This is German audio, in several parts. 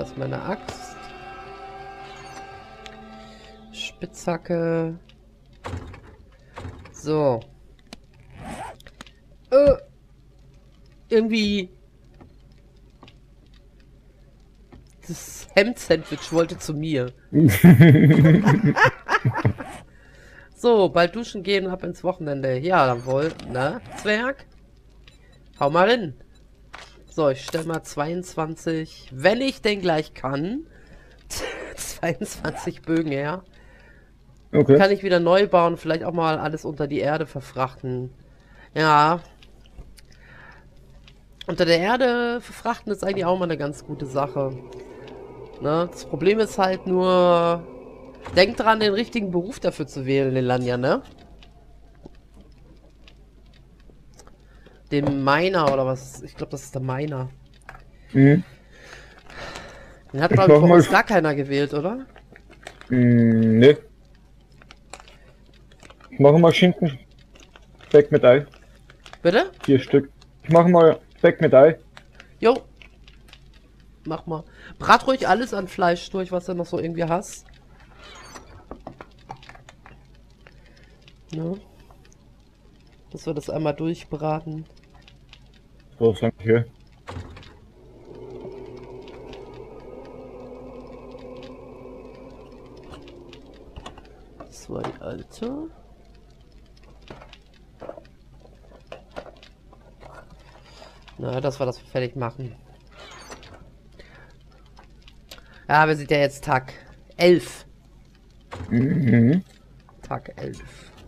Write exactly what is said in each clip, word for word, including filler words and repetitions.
ist meine Axt. Spitzhacke. So. Äh, irgendwie... Das Hemd-Sandwich wollte zu mir. So, bald duschen gehen, ab ins Wochenende. Ja, dann wohl, ne, Zwerg? Hau mal hin. So, ich stelle mal zweiundzwanzig, wenn ich denn gleich kann, zweiundzwanzig Bögen her. Okay. Kann ich wieder neu bauen, vielleicht auch mal alles unter die Erde verfrachten. Ja. Unter der Erde verfrachten ist eigentlich auch mal eine ganz gute Sache. Ne? Das Problem ist halt nur, denk dran, den richtigen Beruf dafür zu wählen, Lelanja, ne? Den Miner oder was? Ich glaube, das ist der Miner. Mhm. Den hat, Ich glaube ich, mach bei mal. uns gar keiner gewählt, oder? Mm, ne. Ich mache mal Schinken. Speck mit Ei. Bitte? Vier Stück. Ich mache mal Speck mit Ei. Jo. Mach mal. Brat ruhig alles an Fleisch durch, was du noch so irgendwie hast. Ne? Dass wir das einmal durchbraten. So, danke. Das war die alte. Na, dass wir das fertig machen. Ja, wir sind ja jetzt Tag elf. Mhm. Tag elf.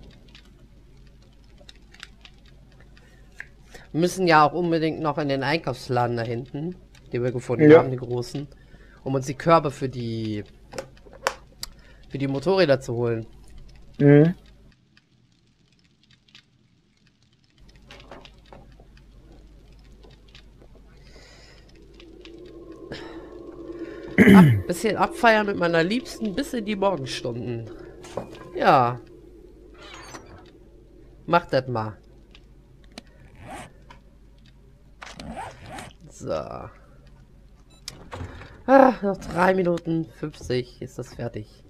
Wir müssen ja auch unbedingt noch in den Einkaufsladen da hinten, den wir gefunden Ja. haben, den großen, um uns die Körbe für die für die Motorräder zu holen. Mhm. Ab, bisschen abfeiern mit meiner Liebsten bis in die Morgenstunden. Ja. Mach das mal. So. Ah, noch drei Minuten fünfzig ist das fertig.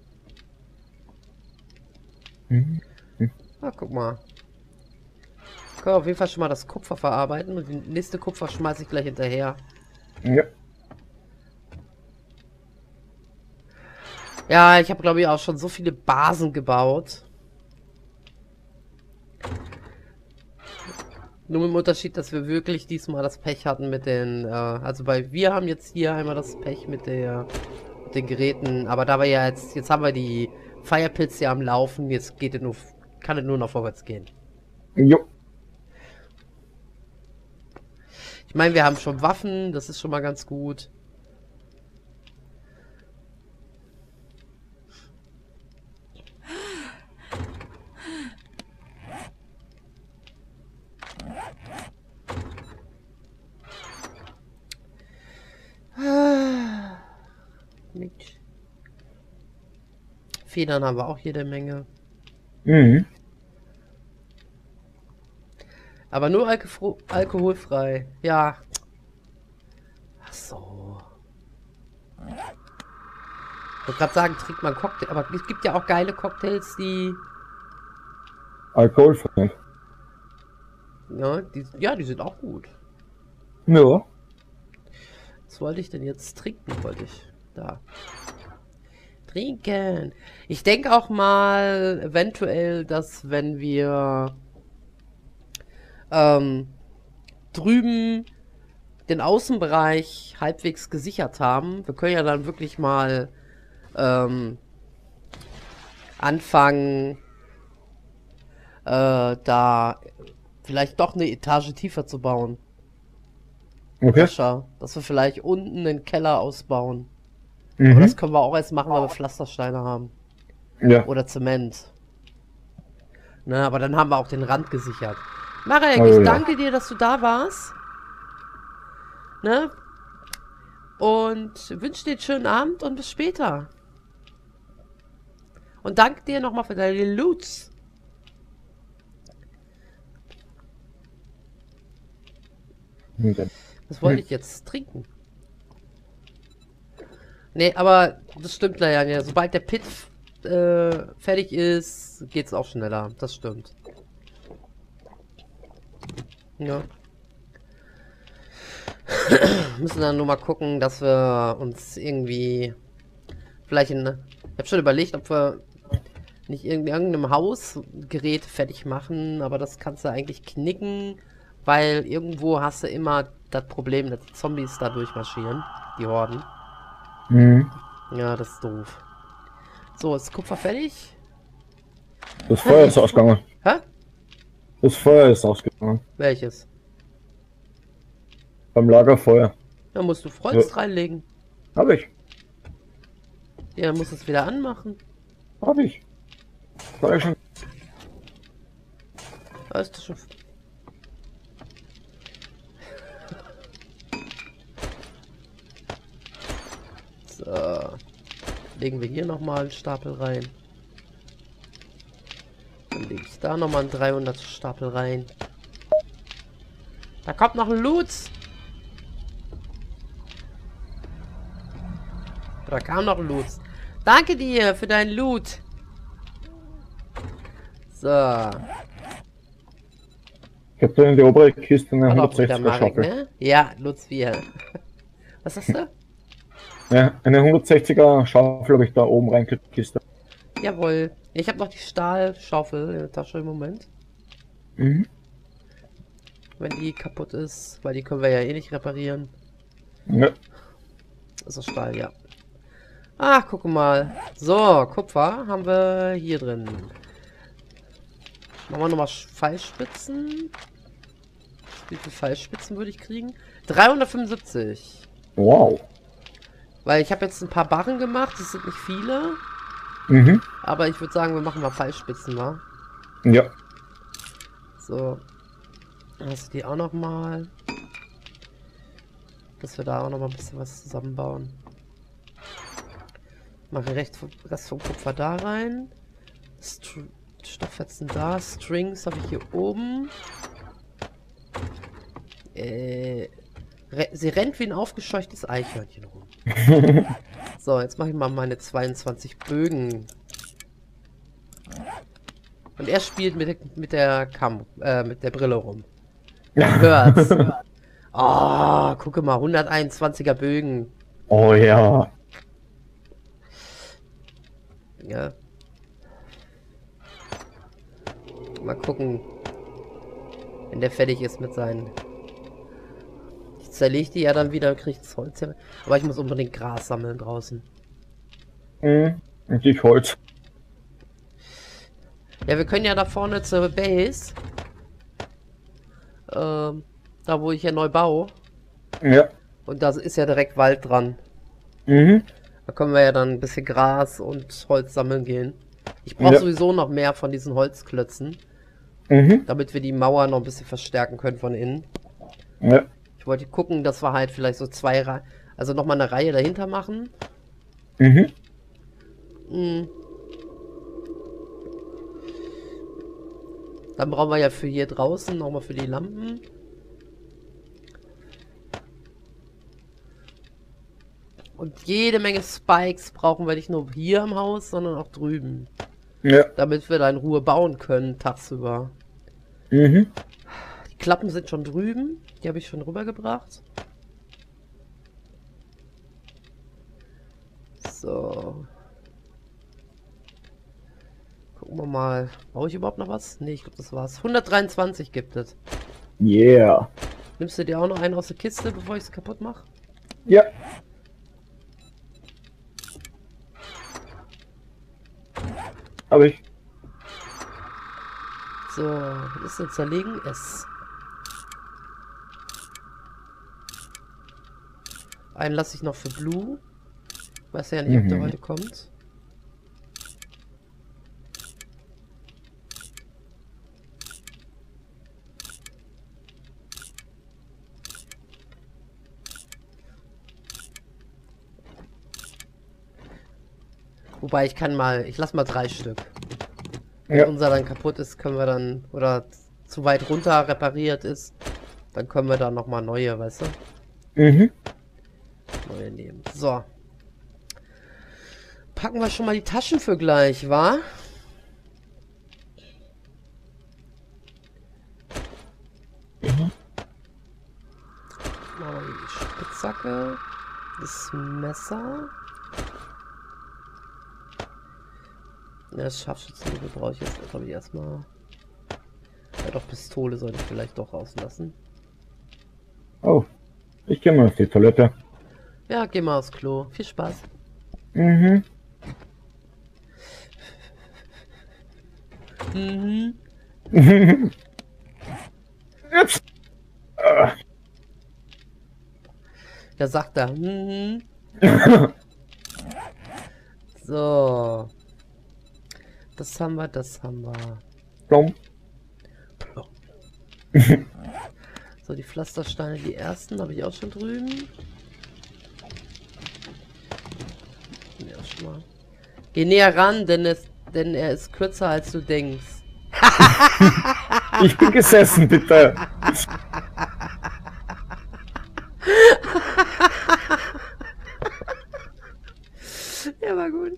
Mhm. Ah, guck mal. Ich kann auf jeden Fall schon mal das Kupfer verarbeiten und die nächste Kupfer schmeiße ich gleich hinterher. Ja. Ja, ich habe glaube ich auch schon so viele Basen gebaut. Nur mit dem Unterschied, dass wir wirklich diesmal das Pech hatten mit den, äh, also bei wir haben jetzt hier einmal das Pech mit der, mit den Geräten, aber da wir ja jetzt, jetzt haben wir die Firepits ja am Laufen, jetzt geht es nur, kann es nur noch vorwärts gehen. Jo. Ich meine, wir haben schon Waffen, das ist schon mal ganz gut. Mensch. Federn haben wir auch jede Menge. Mhm. Aber nur alko alkoholfrei. Ja. Ach so. Ich wollte gerade sagen, trinkt man Cocktail. Aber es gibt ja auch geile Cocktails, die... Alkoholfrei. Ja, die, ja, die sind auch gut. Ja. Was wollte ich denn jetzt trinken? Wollte ich. Da. Trinken. Ich denke auch mal eventuell, dass wenn wir ähm, drüben den Außenbereich halbwegs gesichert haben, wir können ja dann wirklich mal ähm, anfangen, äh, da vielleicht doch eine Etage tiefer zu bauen. Okay. Sascha, dass wir vielleicht unten den Keller ausbauen. Aber Mhm. das können wir auch erst machen, wenn wir Pflastersteine haben. Ja. Oder Zement. Ne, aber dann haben wir auch den Rand gesichert. Marek, Also ich ja. danke dir, dass du da warst. Ne? Und wünsche dir einen schönen Abend und bis später. Und danke dir nochmal für deine Loots. Und dann- Was wollte Hm. ich jetzt trinken? Nee, aber das stimmt leider. Ja. Sobald der Pit äh, fertig ist, geht's auch schneller. Das stimmt. Ja. Müssen dann nur mal gucken, dass wir uns irgendwie vielleicht in... Ich habe schon überlegt, ob wir nicht in irgendeinem Haus Gerät fertig machen, aber das kannst du eigentlich knicken, weil irgendwo hast du immer das Problem, dass die Zombies da durchmarschieren, die Horden. Mhm. Ja, das ist doof. So, ist Kupfer fertig? Das Feuer ist ausgegangen. Hä? Das Feuer ist ausgegangen. Welches? Beim Lagerfeuer. Da musst du Holz Ja. reinlegen. Hab ich. Ja, dann musst du es wieder anmachen. Hab ich. War ich schon. Da ist das schon. So. Legen wir hier nochmal einen Stapel rein. Dann lege ich da nochmal einen dreihundert Stapel rein. Da kommt noch ein Loot. Da kam noch ein Loot. Danke dir für deinen Loot. So. Ich hab da in die obere Kiste eine Hat auch wieder hundertsechziger Marek, Schaufel. ne? Ja, Lutz wir. Was hast du? Ja, eine hundertsechziger Schaufel habe ich da oben reingekriegt, Kiste. Jawohl. Ich habe noch die Stahlschaufel in der Tasche im Moment. Mhm. Wenn die kaputt ist, weil die können wir ja eh nicht reparieren. Ja. Das ist Stahl, ja. Ach, guck mal. So, Kupfer haben wir hier drin. Machen wir nochmal Pfeilspitzen. Wie viele Pfeilspitzen würde ich kriegen? dreihundertfünfundsiebzig. Wow. Weil ich habe jetzt ein paar Barren gemacht. Das sind nicht viele. Mhm. Aber ich würde sagen, wir machen mal Pfeilspitzen, wa? Ja. So. Hast du die auch noch mal? Dass wir da auch noch mal ein bisschen was zusammenbauen. Mache recht Rest vom Kupfer da rein. Str Stofffetzen da. Strings habe ich hier oben. Äh, re sie rennt wie ein aufgescheuchtes Eichhörnchen rum. So, jetzt mache ich mal meine zweiundzwanzig Bögen. Und er spielt mit der, mit der Kam äh, mit der Brille rum. Man hört's. Oh, gucke mal, hunderteinundzwanziger Bögen. Oh ja. Ja. Mal gucken, wenn der fertig ist mit seinen... Ich zerlege die ja dann wieder, kriege das Holz her. Aber ich muss unbedingt Gras sammeln draußen. Mhm. Und ich Holz. Ja, wir können ja da vorne zur Base. Ähm, da wo ich ja neu baue. Ja. Und da ist ja direkt Wald dran. Mhm. Da können wir ja dann ein bisschen Gras und Holz sammeln gehen. Ich brauche Ja. sowieso noch mehr von diesen Holzklötzen. Mhm. Damit wir die Mauer noch ein bisschen verstärken können von innen. Ja. Ich wollte gucken, dass wir halt vielleicht so zwei Reihen, also nochmal eine Reihe dahinter machen. Mhm. Mhm. Dann brauchen wir ja für hier draußen nochmal für die Lampen. Und jede Menge Spikes brauchen wir nicht nur hier im Haus, sondern auch drüben. Ja. Damit wir da in Ruhe bauen können, tagsüber. Mhm. Die Klappen sind schon drüben. Die habe ich schon rübergebracht. So. Gucken wir mal. Brauche ich überhaupt noch was? Ne, ich glaube, das war's. hundertdreiundzwanzig gibt es. Yeah. Nimmst du dir auch noch einen aus der Kiste, bevor ich es kaputt mache? Ja. Hab ich. So, was ist denn zerlegen? S. Einen lasse ich noch für Blue. Weiß ja nicht, ob der Mhm. heute kommt. Wobei ich kann mal, ich lasse mal drei Stück. Wenn Ja. unser dann kaputt ist, können wir dann, oder zu weit runter repariert ist, dann können wir da nochmal neue, weißt du? Mhm. Neue nehmen. So. packen wir schon mal die Taschen für gleich, wa? Mhm. Machen wir die Spitzhacke, das Messer. Ja, das Scharfschützenmittel brauche ich jetzt, glaube ich, erstmal. Ja, doch, Pistole sollte ich vielleicht doch rauslassen. Oh, ich gehe mal auf die Toilette. Ja, geh mal aufs Klo. Viel Spaß. Mhm. Mhm. Jetzt. Ah. Da sagt er. Mhm. So. Das haben wir, das haben wir. Plom. So, die Pflastersteine, die ersten habe ich auch schon drüben. Ja, schon mal. Geh näher ran, denn, es, denn er ist kürzer als du denkst. Ich bin gesessen, bitte. Ja, war gut.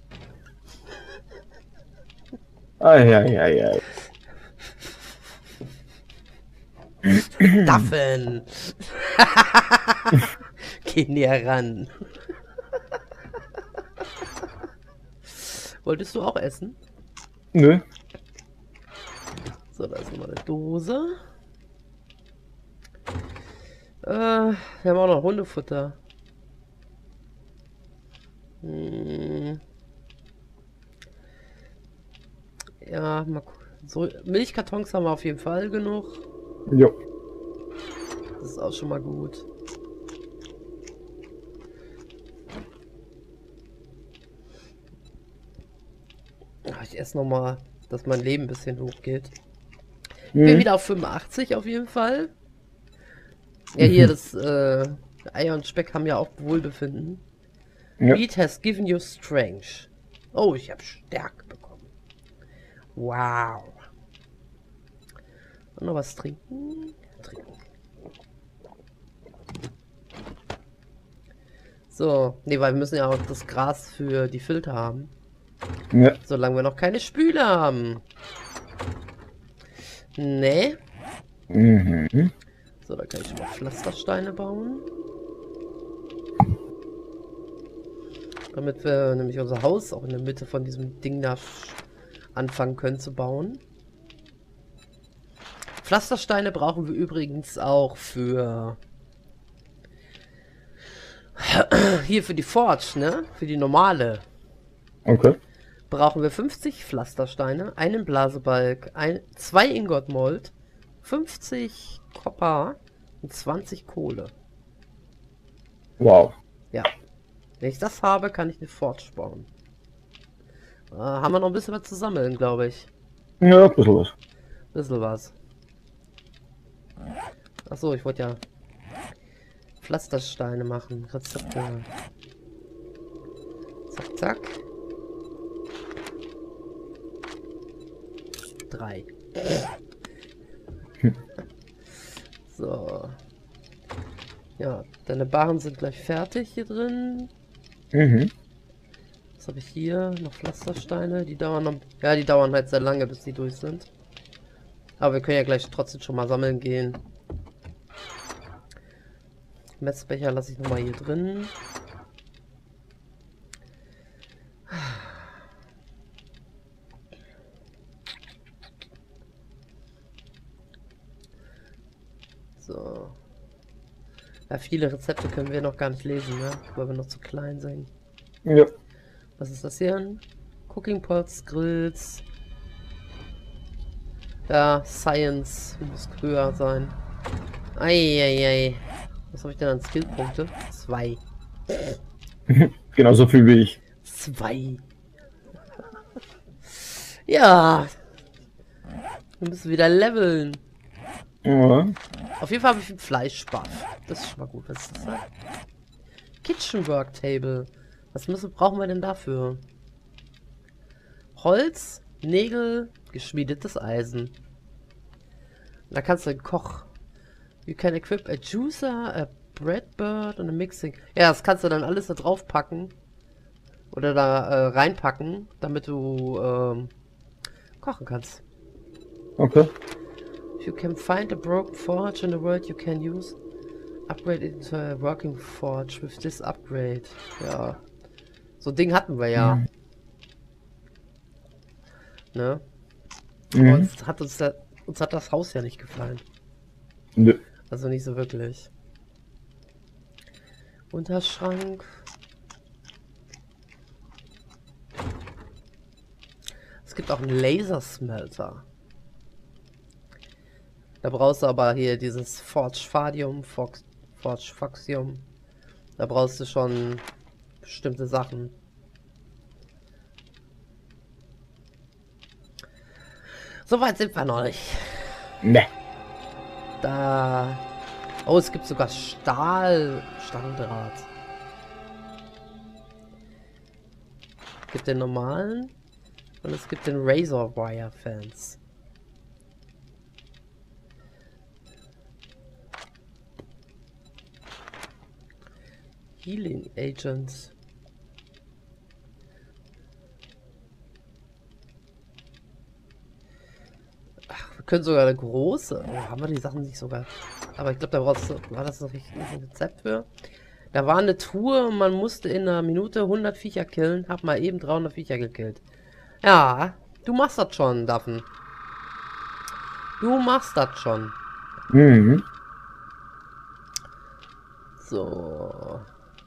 Eieiei. Daffen! Geh näher ran. Wolltest du auch essen? Nö. So, da ist nochmal eine Dose. Äh, wir haben auch noch Hundefutter. Hm. Ja, mal gucken. So, Milchkartons haben wir auf jeden Fall genug. Jo. Das ist auch schon mal gut. Ach, ich esse noch mal, dass mein Leben ein bisschen hochgeht. Ich bin Mhm. wieder auf fünfundachtzig auf jeden Fall. Ja, hier, das äh, Eier und Speck haben ja auch Wohlbefinden. Ja. Meat has given you strength. Oh, ich habe Stärke bekommen. Wow. Und noch was trinken? Trinken. So, nee, weil wir müssen ja auch das Gras für die Filter haben. Ja. Solange wir noch keine Spüle haben. Nee. Mhm. So, da kann ich schon mal Pflastersteine bauen. Damit wir nämlich unser Haus auch in der Mitte von diesem Ding da anfangen können zu bauen. Pflastersteine brauchen wir übrigens auch für... Hier für die Forge, ne? Für die normale. Okay. Brauchen wir fünfzig Pflastersteine, einen Blasebalg, ein, zwei Ingotmold, fünfzig Copper und zwanzig Kohle. Wow. Ja. Wenn ich das habe, kann ich eine Forge bauen. Äh, haben wir noch ein bisschen was zu sammeln, glaube ich. Ja, ein bisschen was. Bisschen was. Achso, ich wollte ja Pflastersteine machen. Rezepte. Zack, zack. Drei. So. Ja, deine Barren sind gleich fertig hier drin. Mhm. Was habe ich hier? Noch Pflastersteine. Die dauern noch... Ja, die dauern halt sehr lange, bis die durch sind. Aber wir können ja gleich trotzdem schon mal sammeln gehen. Messbecher lasse ich nochmal hier drin. So. Ja, viele Rezepte können wir noch gar nicht lesen, ne? Weil wir noch zu klein sind. Ja. Was ist das hier? Cooking Pots, Grills. Ja, Science muss höher sein. Eieiei. Was habe ich denn an Skillpunkte? Zwei. Genauso viel wie ich. Zwei. Ja. Wir müssen wieder leveln. Ja. Auf jeden Fall habe ich einen Fleischbuff. Das ist schon mal gut. Was ist das da? Kitchen Work Table. Was müssen, brauchen wir denn dafür? Holz, Nägel, geschmiedetes Eisen. Da kannst du einen Koch. You can equip a juicer, a breadbird und a mixing. Ja, das kannst du dann alles da drauf packen. Oder da äh, reinpacken, damit du ähm, kochen kannst. Okay. If you can find a broken forge in the world you can use, upgrade it into a working forge with this upgrade. Ja. So ein Ding hatten wir ja. Mhm. Ne? Mhm. Aber uns hat uns, da, uns hat das Haus ja nicht gefallen. Nö. Also nicht so wirklich. Unterschrank. Es gibt auch einen Lasersmelter. Da brauchst du aber hier dieses Forge Fadium, Fox, Forge Foxium. Da brauchst du schon bestimmte Sachen. So weit sind wir noch nicht. Ne. Da. Oh, es gibt sogar Stahl. Stahldraht. Es gibt den normalen. Und es gibt den Razor Wire Fans. Healing Agents. Ach, wir können sogar eine große. Oh, haben wir die Sachen nicht sogar? Aber ich glaube, da brauchst du. War das noch richtig ein Rezept für? Da war eine Tour und man musste in einer Minute hundert Viecher killen. Hab mal eben dreihundert Viecher gekillt. Ja, du machst das schon, Daffen. Du machst das schon. Mhm. So.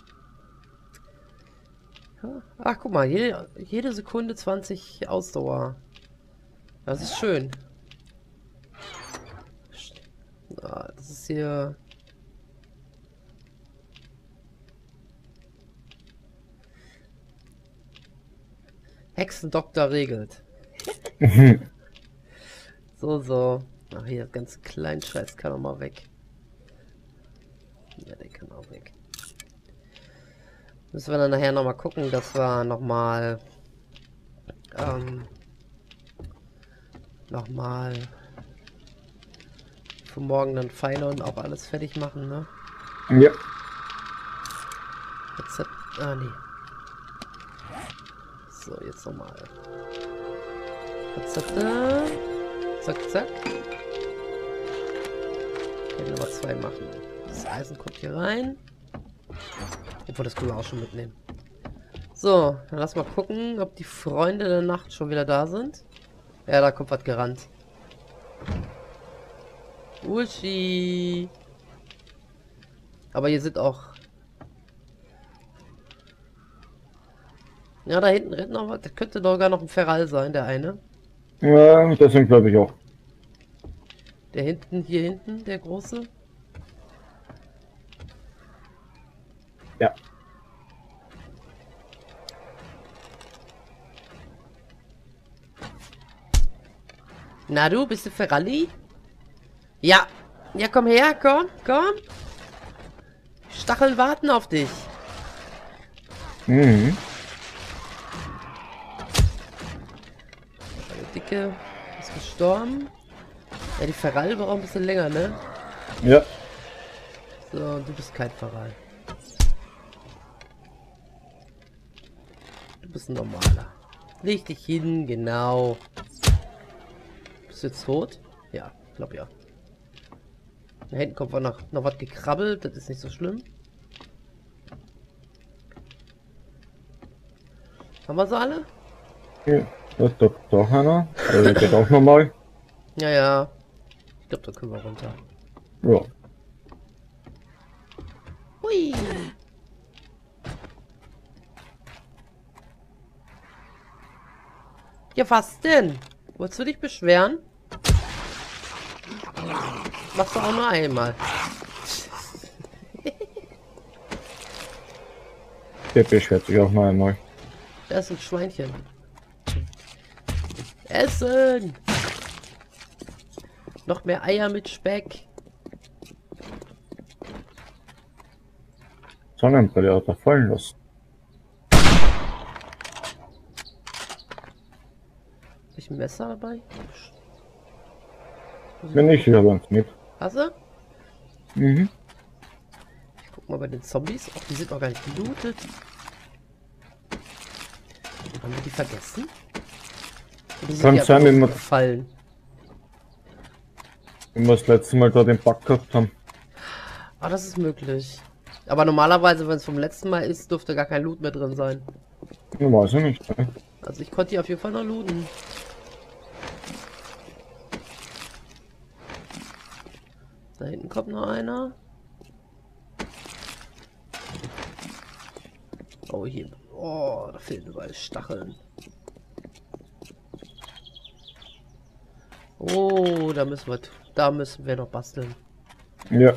Ach, guck mal, jede, jede Sekunde zwanzig Ausdauer. Das ist schön. Ah, das ist hier... Hexendoktor regelt. So, so. Ach, hier, ganz kleinen Scheiß kann auch mal weg. Ja, der kann auch weg. Müssen wir dann nachher nochmal gucken, dass wir nochmal ähm, nochmal für morgen dann Pfeile und auch alles fertig machen, ne? Ja. Rezept. Ah, nee. So, jetzt nochmal. Rezepte. Zack, zack. Okay, Nummer zwei machen. Das Eisen kommt hier rein. Obwohl, das können wir auch schon mitnehmen. So, dann lass mal gucken, ob die Freunde der Nacht schon wieder da sind. Ja, da kommt was gerannt. Uschi. Aber hier sind auch... Ja, da hinten rennt noch was. Das könnte doch gar noch ein Feral sein, der eine. Ja, das sind glaube ich auch. Der hinten, hier hinten, der große. Ja. Na du, bist du Ferrari? Ja. Ja, komm her, komm, komm. Stacheln warten auf dich. Mhm. Der Dicke ist gestorben. Ja, die Feral braucht ein bisschen länger, ne? Ja. So, du bist kein Feral. Du bist ein normaler. Leg dich hin, genau. Bist du jetzt tot? Ja, glaub ja. Da hinten kommt noch, noch was gekrabbelt, das ist nicht so schlimm. Haben wir sie alle? Ja. Das ist doch, doch einer. Also geht auch nochmal. Ja, ja. Ich glaube, da können wir runter. Ja. Hui. Ja, was denn? Wolltest du dich beschweren? Machst du auch nur einmal. Der beschwert sich auch noch einmal. Da ist ein Schweinchen. Essen! Noch mehr Eier mit Speck. Sonnenbrille hat er fallen lassen. Hab ich ein Messer dabei? Wenn nicht, ich habe uns mit. Hast du? Mhm. Ich guck mal bei den Zombies. Ach, die sind noch gar nicht gelootet. Haben wir die vergessen? Oder sind Kann die sein, einfach wenn wir- gefallen? Wenn wir das letzte Mal da den Bug gehabt haben. Ah, das ist möglich. Aber normalerweise, wenn es vom letzten Mal ist, dürfte gar kein Loot mehr drin sein. Ich weiß ich nicht. Ne? Also ich konnte die auf jeden Fall noch looten. Da hinten kommt noch einer. Oh, hier. Oh, da fehlen überall Stacheln. Oh, da müssen wir, da müssen wir noch basteln. Ja.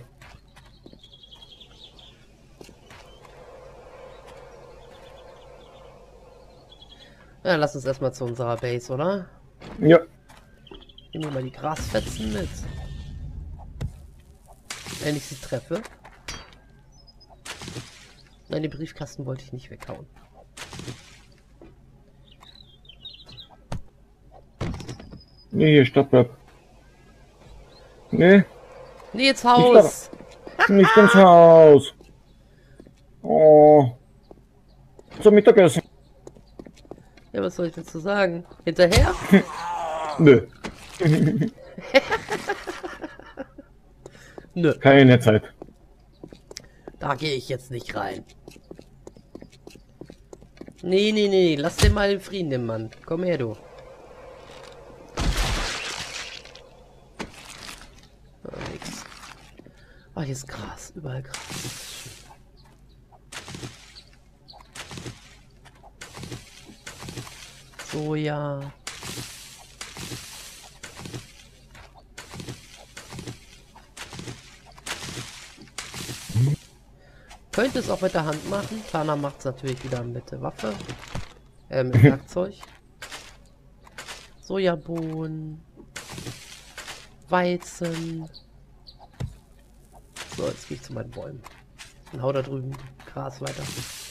Ja, lass uns erstmal zu unserer Base, oder? Ja. Nehmen wir mal die Grasfetzen mit. Wenn ich sie treffe. Nein, den Briefkasten wollte ich nicht weghauen. Nee, hier Stadtwert. Nee, Nee, ins Haus! nicht ins Haus. Oh. Zum Mittagessen. Ja, was soll ich dazu sagen? Hinterher? Nö, Nö, keine Zeit. da gehe ich jetzt nicht rein. Nee, nee, nee, lass den mal in Frieden, den Mann. Komm her, du. Ah, nix. Ah, hier ist Gras, überall Gras. Soja. Könnte es auch mit der Hand machen. Tana macht es natürlich wieder mit der Waffe. Äh, mit Werkzeug. Sojabohnen. Weizen. So, jetzt gehe ich zu meinen Bäumen. Und hau da drüben Gras weiter.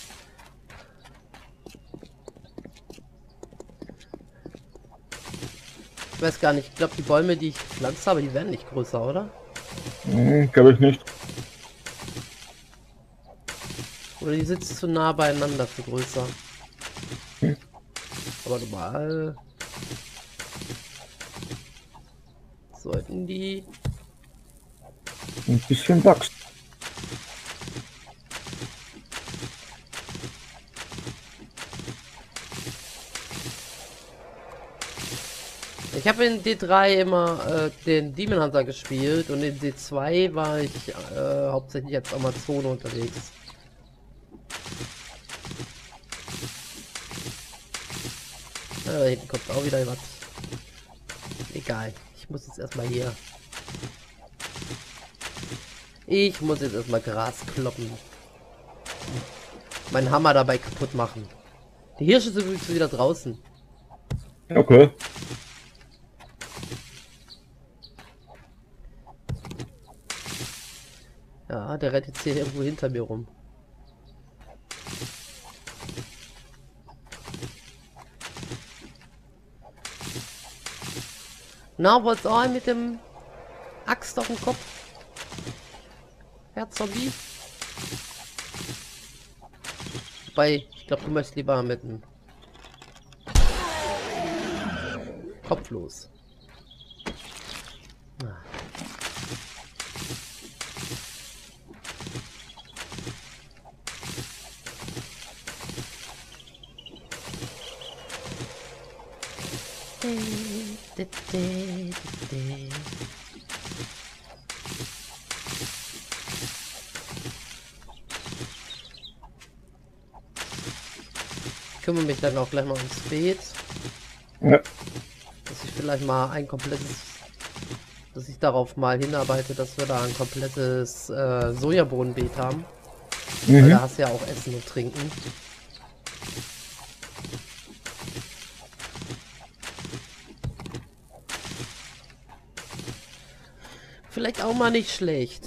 Ich weiß gar nicht, ich glaube die Bäume, die ich gepflanzt habe, die werden nicht größer, oder? Hm, glaube ich nicht. Oder die sitzen zu nah beieinander für größer. Hm. Aber normal sollten die... Ein bisschen wachsen. Ich habe in D drei immer äh, den Demon Hunter gespielt und in D zwei war ich äh, hauptsächlich als Amazone unterwegs. Ja, da hinten kommt auch wieder was. Egal, ich muss jetzt erstmal hier. Ich muss jetzt erstmal Gras kloppen. Meinen Hammer dabei kaputt machen. Die Hirsche sind übrigens wieder draußen. Okay. Ja, der rennt jetzt hier irgendwo hinter mir rum. Na, wollt's auch ein mit dem Axt auf dem Kopf? Herr Zombie? Wobei, ich glaube, du möchtest lieber mit dem Kopf los. Ah. Ich kümmere mich dann auch gleich mal ums Beet. Ja. Dass ich vielleicht mal ein komplettes, dass ich darauf mal hinarbeite, dass wir da ein komplettes äh, Sojabohnenbeet haben. Weil Mhm. da hast du ja auch Essen und Trinken. Vielleicht auch mal nicht schlecht.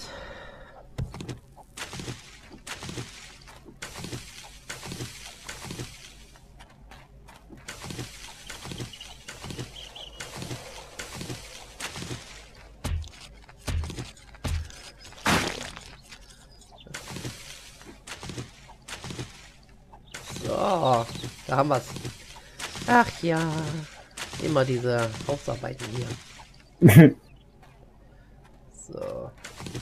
So, da haben wir's. Ach ja, immer diese Hausarbeiten hier. So.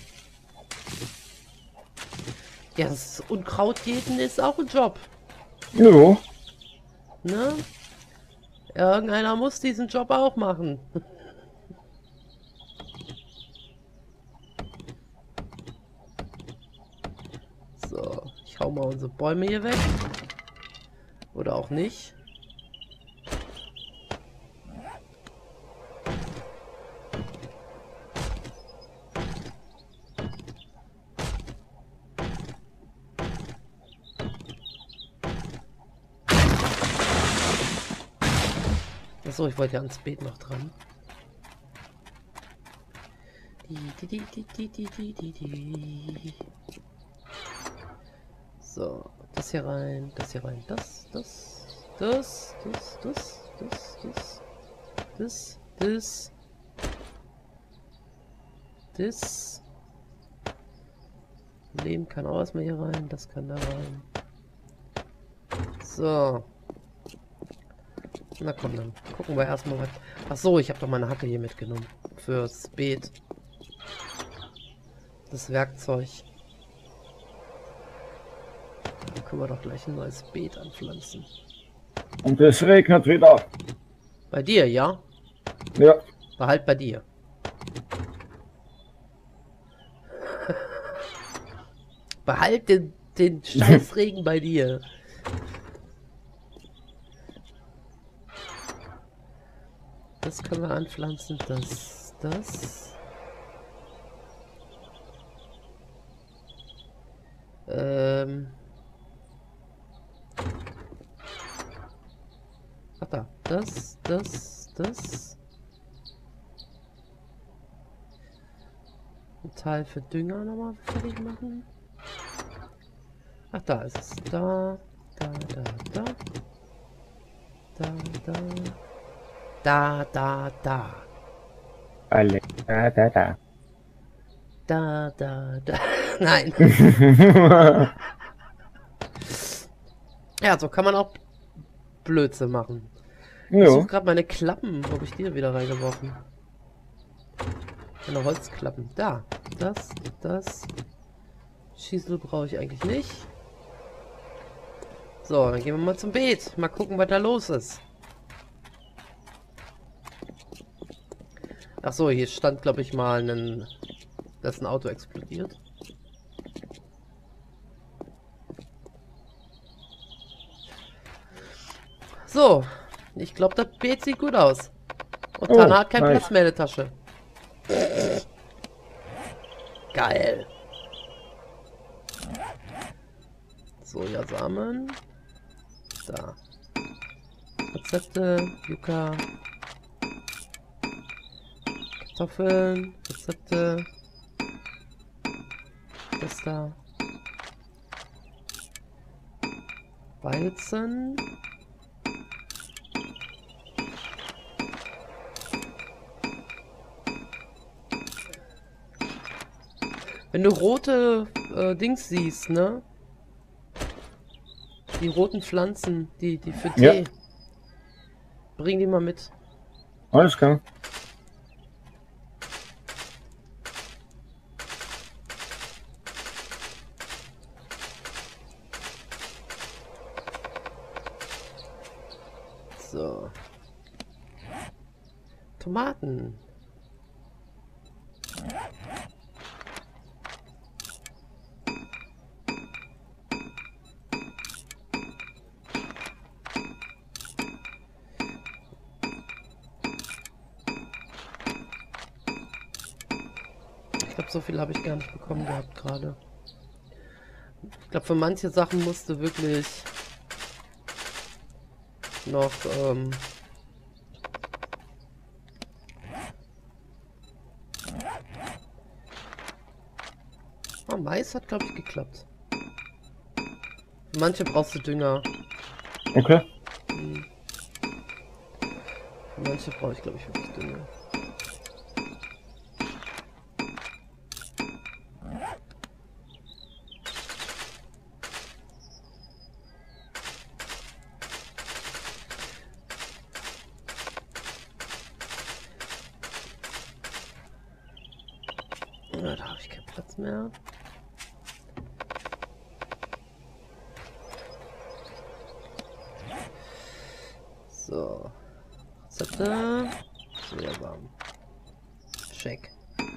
Ja, das Unkrautjäten ist auch ein Job. Jo. Ne? Irgendeiner muss diesen Job auch machen. So, ich hau mal unsere Bäume hier weg. Oder auch nicht. Achso, ich wollte ja ans Beet noch dran. Die, die, die, die, die, die, die, die. So, das hier rein, das hier rein, das, das, das, das, das, das, das, das, das, das. Leben kann auch erstmal hier rein, das kann da rein. So. Na komm, dann gucken wir erstmal was. Ach so, ich habe doch meine Hacke hier mitgenommen. Fürs Beet. Das Werkzeug. Dann können wir doch gleich ein neues Beet anpflanzen. Und es regnet wieder. Bei dir, ja? Ja. Behalt bei dir. Behalt den, den Scheißregen bei dir. Das können wir anpflanzen. Das, das. Ähm. Ach da. Das, das, das. Ein Teil für Dünger nochmal fertig machen. Ach, da ist es. Da, da, da, da. Da, da. Da, da, da. Alle. Da, da, da. Da, da, da. Nein. Ja, so kann man auch Blödsinn machen. Ich Jo. suche gerade meine Klappen. Wo habe ich die wieder reingeworfen? Meine Holzklappen. Da. Das, das. Schießel brauche ich eigentlich nicht. So, dann gehen wir mal zum Beet. Mal gucken, was da los ist. Ach so, hier stand, glaube ich, mal ein, dass ein Auto explodiert. So, ich glaube, das Beet sieht gut aus. Und Oh, Tana hat keine nice. Platzmeldetasche. Geil. Sojasamen. Da. Rezepte, Yucca. Kartoffeln, Rezepte. Das da. Weizen. Wenn du rote äh, Dings siehst, ne? Die roten Pflanzen, die, die für Tee. Ja. Bring die mal mit. Alles klar. So. Tomaten. Ich glaube, so viel habe ich gar nicht bekommen gehabt gerade. Ich glaube, für manche Sachen musste wirklich noch ähm, oh, Mais hat, glaube ich, geklappt. Für manche brauchst du Dünger. Okay. Hm. Für manche brauche ich, glaube ich, wirklich Dünger. Ja, da habe ich keinen Platz mehr. So. Rezepte. Sojasamen. Check.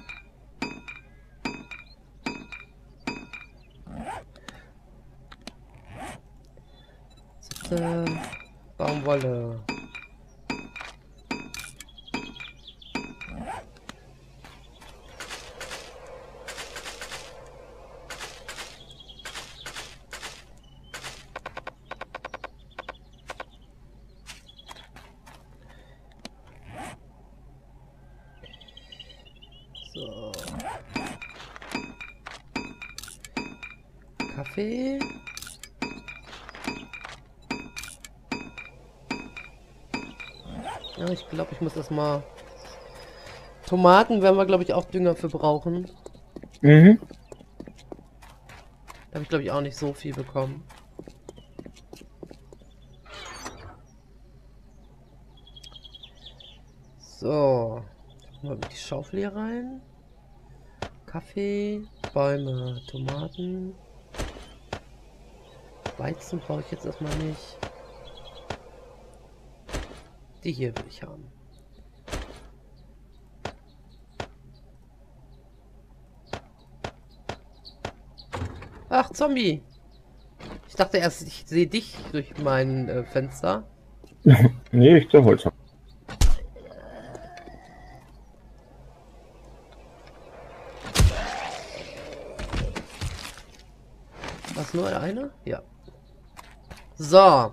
Rezepte. Baumwolle. So. Kaffee. Ja, ich glaube, ich muss das mal... Tomaten werden wir, glaube ich, auch Dünger für brauchen. Mhm. Da habe ich, glaube ich, auch nicht so viel bekommen. So. Mal die Schaufel hier rein. Kaffee, Bäume, Tomaten. Weizen brauche ich jetzt erstmal nicht. Die hier will ich haben. Ach, Zombie! Ich dachte erst, ich sehe dich durch mein äh, Fenster. Nee, ich der Holz. Was, nur der eine? Ja. So.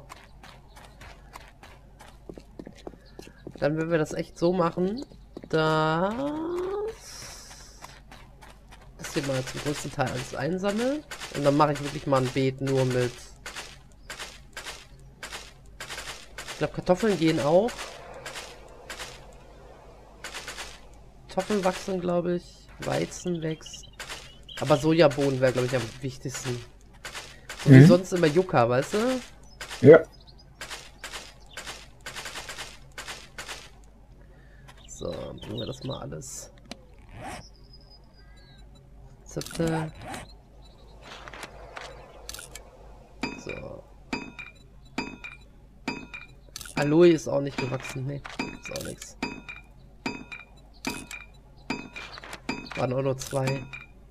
Dann werden wir das echt so machen, dass das hier mal zum größten Teil alles einsammeln. Und dann mache ich wirklich mal ein Beet nur mit. Ich glaube, Kartoffeln gehen auch. Kartoffeln wachsen, glaube ich. Weizen wächst. Aber Sojabohnen wäre, glaube ich, am wichtigsten. So wie Mhm. sonst immer Yucca, weißt du? Ja. So, bringen wir das mal alles. Rezepte. So. Aloe ist auch nicht gewachsen. Ne, gibt's auch nichts. Waren auch nur zwei.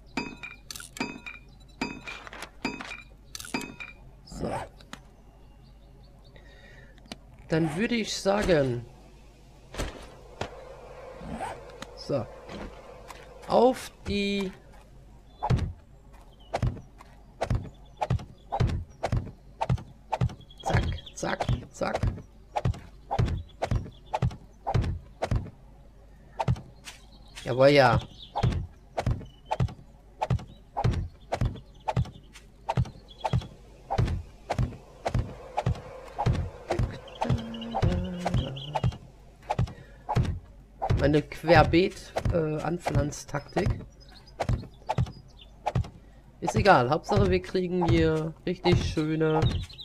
So. Dann würde ich sagen. So. Auf die... Zack, zack, zack. Jawohl, ja. Meine Querbeet-Anpflanztaktik. Ist egal. Hauptsache, wir kriegen hier richtig schöne...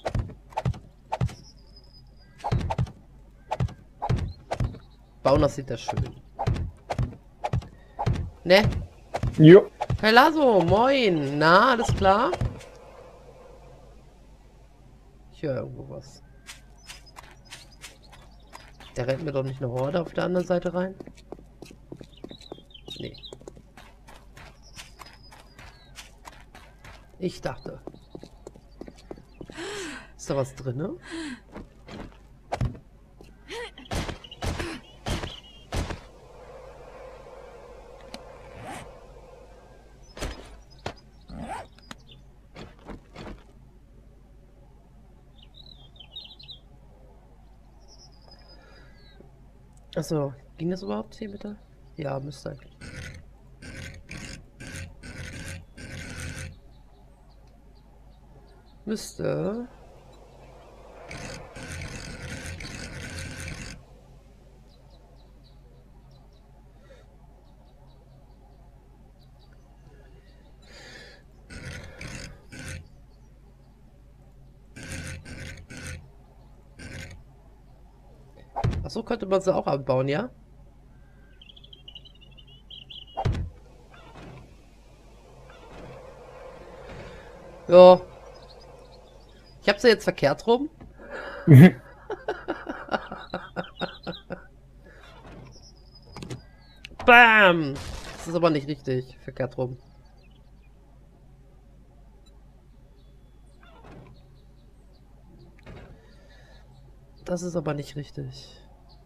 Bauen, das sieht das schön. Ne? Jo. Hey Lasso, moin. Na, alles klar? Ich höre irgendwo was. Der rennt mir doch nicht eine Horde auf der anderen Seite rein? Nee. Ich dachte. Ist da was drin? Ne? Achso, ging das überhaupt hier bitte? Ja, müsste eigentlich. Müsste. Achso, könnte man sie auch abbauen, ja? Ja. Ich hab's ja jetzt verkehrt rum. Bam! Das ist aber nicht richtig. Verkehrt rum. Das ist aber nicht richtig.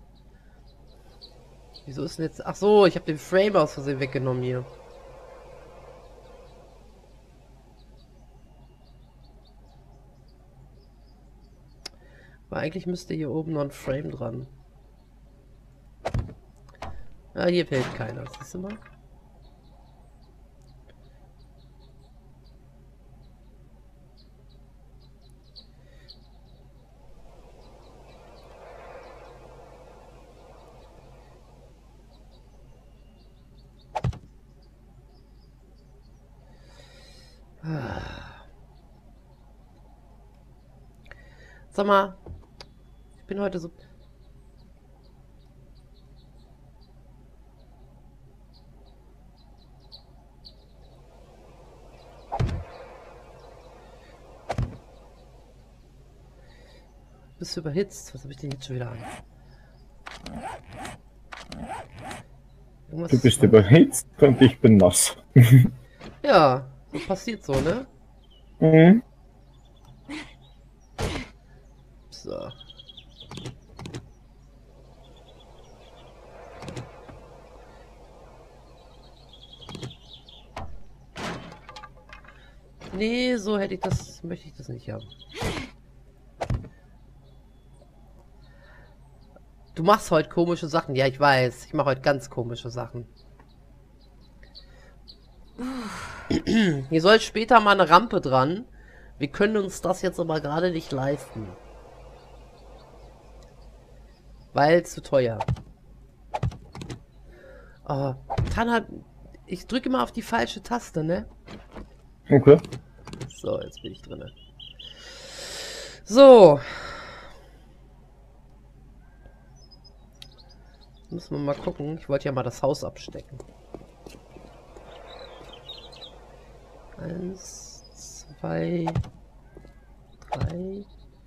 Wieso ist denn jetzt... Ach so, ich habe den Frame aus Versehen weggenommen hier. Aber eigentlich müsste hier oben noch ein Frame dran. Ah, hier fehlt keiner. Siehst du mal? Sag mal, ich bin heute so... Bist du überhitzt? Was habe ich denn jetzt schon wieder an? Irgendwas Du bist überhitzt und ich bin nass. Ja, so passiert so, ne? Mhm. So. Nee, so hätte ich das, möchte ich das nicht haben. Du machst heute komische Sachen. Ja, ich weiß. Ich mache heute ganz komische Sachen. Hier soll später mal eine Rampe dran. Wir können uns das jetzt aber gerade nicht leisten. Weil zu teuer. Oh, Tanner, ich drücke immer auf die falsche Taste, ne? Okay. So, jetzt bin ich drin. So. Müssen wir mal gucken. Ich wollte ja mal das Haus abstecken. Eins, zwei, drei.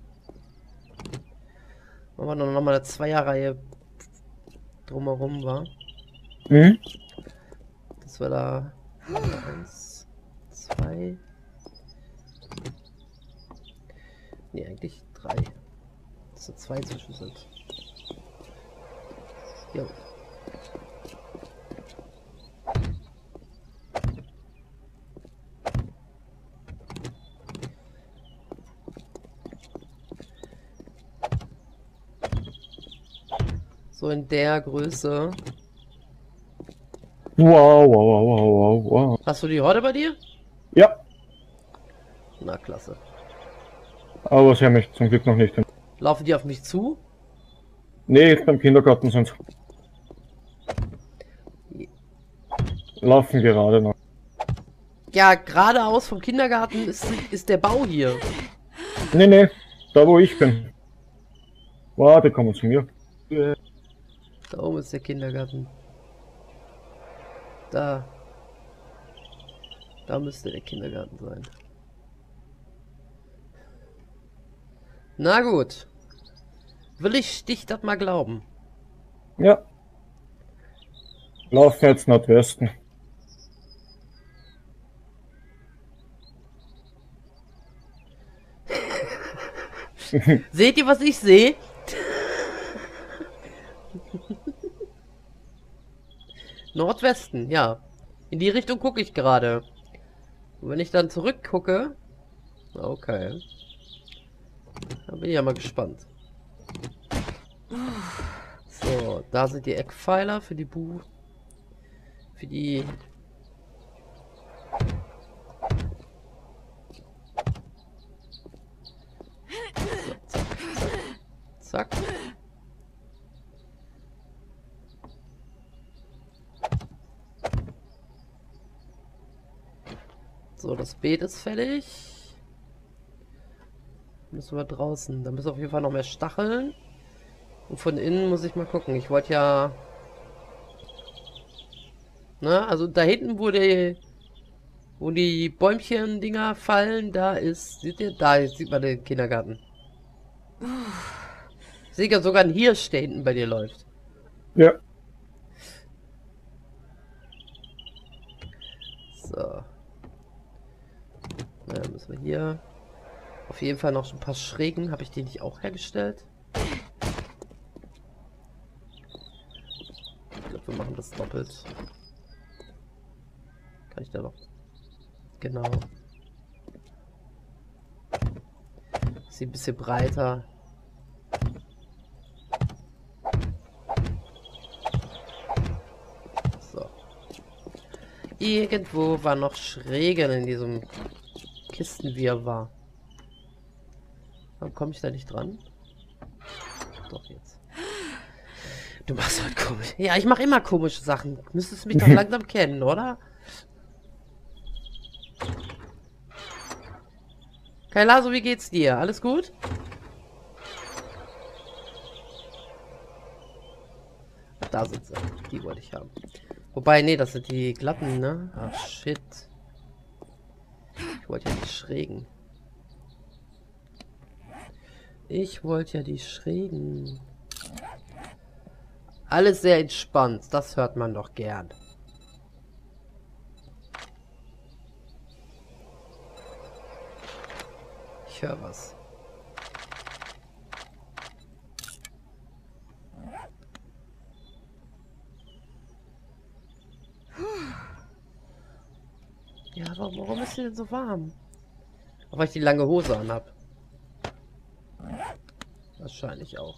Machen wir noch mal eine Zweierreihe drumherum, war. Mhm. Das war da. Eins, zwei. Nee, eigentlich drei. Dass da zwei zwischen sind. Jo. So in der Größe. Wow, wow, wow, wow, wow. Hast du die Horde bei dir? Ja, Na, klasse. aber sie haben mich zum Glück noch nicht. Laufen die auf mich zu? Nee, beim Kindergarten sind sie. Laufen gerade noch. Ja, geradeaus vom Kindergarten ist, ist der Bau hier. Nee, nee, da wo ich bin. Warte, kommen zu mir. Da oben ist der Kindergarten. Da. Da müsste der Kindergarten sein. Na gut. Will ich dich das mal glauben? Ja. Laufen jetzt Nordwesten. Seht ihr, was ich sehe? Nordwesten, ja. In die Richtung gucke ich gerade. Und wenn ich dann zurückgucke... Okay. Da bin ich ja mal gespannt. So, da sind die Eckpfeiler für die Bu... Für die... So, zack, zack. Zack. So, das Beet ist fertig. Müssen wir draußen. Da müssen auf jeden Fall noch mehr Stacheln. Und von innen muss ich mal gucken. Ich wollte ja... Na, also da hinten, wo der... Wo die Bäumchen-Dinger fallen, da ist, seht ihr, da jetzt sieht man den Kindergarten. Ich sehe ja sogar ein Hirsch, der hinten bei dir läuft. Ja. So. Na, müssen wir hier auf jeden Fall noch so ein paar Schrägen. Habe ich die nicht auch hergestellt? Ich glaube, wir machen das doppelt. Kann ich da noch? Genau. Ist ein bisschen breiter. So. Irgendwo war noch Schrägen in diesem Kistenwirrwarr. Warum komme ich da nicht dran? Doch jetzt. Du machst halt komisch. Ja, ich mache immer komische Sachen. Müsstest mich doch langsam kennen, oder? Kailaso, wie geht's dir? Alles gut? Ach, da sind sie. Die wollte ich haben. Wobei, nee, das sind die glatten, ne? Ach, shit. Ich wollte ja die schrägen. Ich wollte ja die schrägen. Alles sehr entspannt. Das hört man doch gern. Ich höre was. Ja, aber warum ist sie denn so warm? Auch weil ich die lange Hose anhab. Wahrscheinlich auch.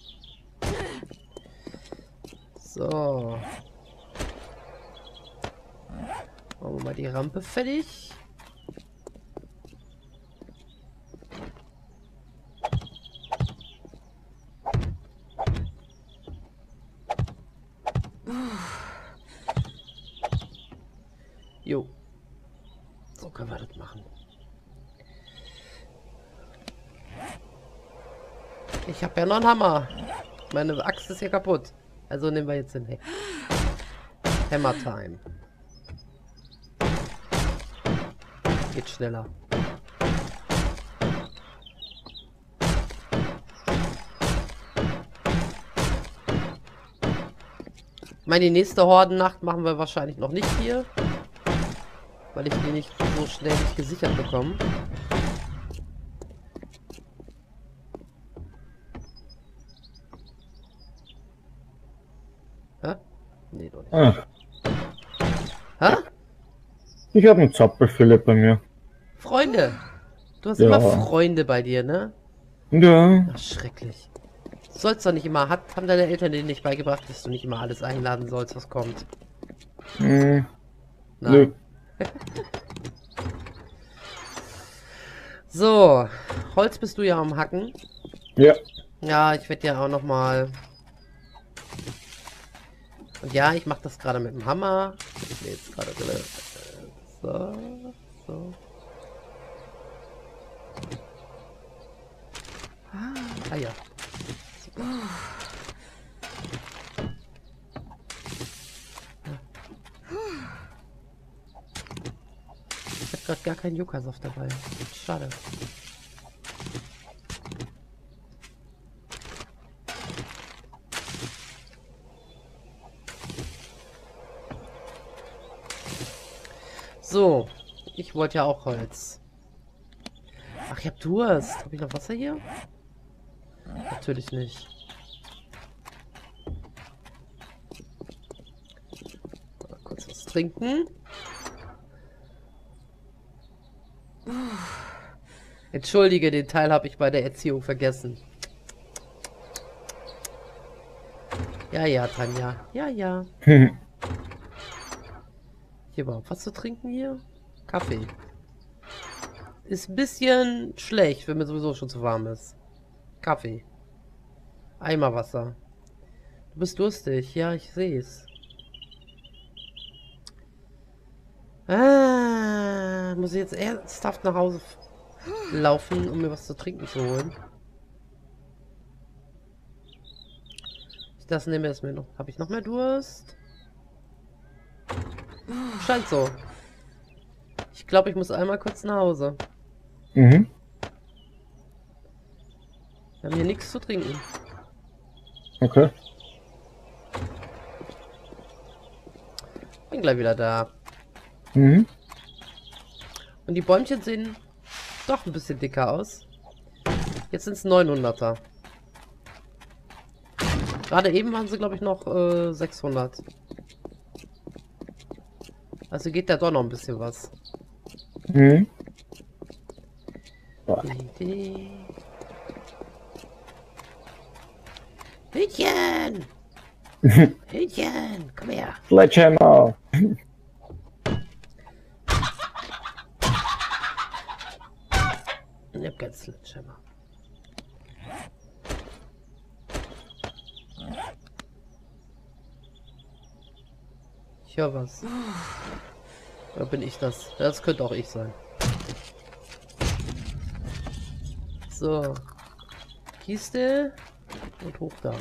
So. Machen wir mal die Rampe fertig. Jo. So können wir das machen. Ich habe ja noch einen Hammer. Meine Axt ist hier kaputt. Also nehmen wir jetzt den He Hammer Time. Geht schneller. Ich meine, die nächste Hordennacht machen wir wahrscheinlich noch nicht hier. Weil ich die nicht so schnell nicht gesichert bekomme. Hä? Nee, doch nicht. Ah, Hä? ich habe einen Zappelphilipp bei mir. Freunde! Du hast Ja. immer Freunde bei dir, ne? Ja. Ach, schrecklich. Du sollst doch nicht immer, hat, haben deine Eltern dir nicht beigebracht, dass du nicht immer alles einladen sollst, was kommt? Hm, Na. nö. So, Holz bist du ja am Hacken. Ja. Ja, ich werde ja auch noch mal. Und ja, ich mache das gerade mit dem Hammer. Ich bin jetzt gerade drin. So, so. Ah, ja. Super. Ich habe gerade gar keinen Yucca-Saft dabei. Schade. So, ich wollte ja auch Holz. Ach, ich hab Durst. Habe ich noch Wasser hier? Natürlich nicht. Mal kurz was trinken. Entschuldige, den Teil habe ich bei der Erziehung vergessen. Ja, ja, Tanja. Ja, ja. Hier war was zu trinken hier? Kaffee. Ist ein bisschen schlecht, wenn mir sowieso schon zu warm ist. Kaffee. Eimerwasser. Du bist durstig. Ja, ich sehe es. Ah, muss ich jetzt ernsthaft nach Hause laufen, um mir was zu trinken zu holen? Das nehme ich mir noch. Habe ich noch mehr Durst? Scheint so. Ich glaube, ich muss einmal kurz nach Hause. Mhm. Wir haben hier nichts zu trinken. Okay. Bin gleich wieder da. Mhm. Und die Bäumchen sehen doch ein bisschen dicker aus. Jetzt sind es neunhunderter. Gerade eben waren sie, glaube ich, noch äh, sechshundert. Also geht da doch noch ein bisschen was. Mhm. Hütchen! Hütchen! Komm her! Sledgehammer! Ich hab keinen Sledgehammer. Ich höre was. Oder bin ich das? Das könnte auch ich sein. So. Kiste. Und hoch da.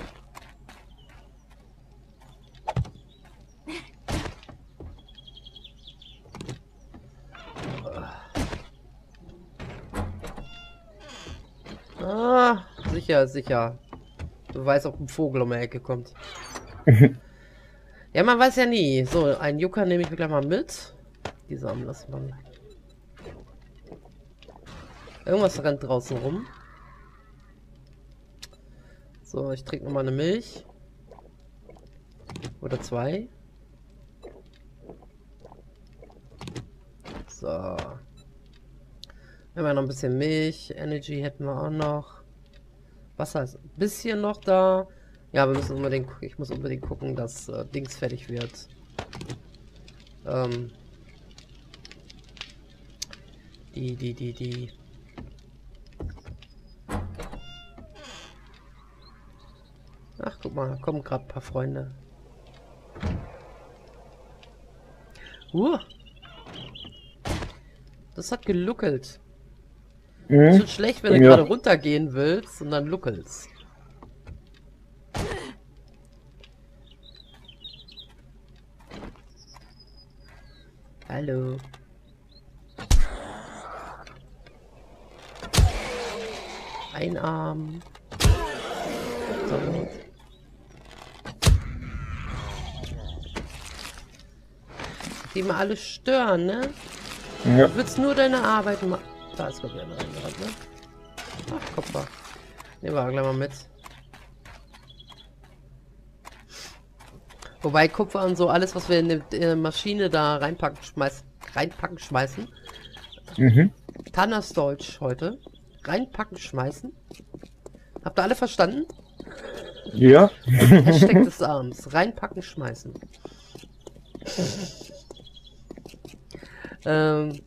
Ah, sicher, sicher. Du weißt, ob ein Vogel um die Ecke kommt. Ja, man weiß ja nie. So, einen Yucca nehme ich mir gleich mal mit. Die Samen lassen wir. Irgendwas rennt draußen rum. So, ich trinke nochmal eine Milch. Oder zwei. So. Wir haben ja noch ein bisschen Milch. Energy hätten wir auch noch. Wasser ist ein bisschen noch da. Ja, wir müssen unbedingt, ich muss unbedingt gucken, dass äh, Dings fertig wird. Ähm. Die, die, die, die. Ach, guck mal, da kommen gerade ein paar Freunde. Uh. Das hat geluckelt. Mhm. Das ist schlecht, wenn du Ja. gerade runtergehen willst und dann luckelst. Hallo. Ein Arm. So. Die mal alle stören, ne? Ja. Du willst nur deine Arbeit machen. Da ist glaube ich einer reingerannt, ne? Ach, Kopfer. Nehmen wir gleich mal mit. Wobei Kupfer und so, alles was wir in die, in die Maschine da reinpacken, schmeißen, reinpacken, schmeißen. Mhm. Tannas Deutsch heute. Reinpacken, schmeißen. Habt ihr alle verstanden? Ja. Hashtag des Abends. Reinpacken, schmeißen. ähm.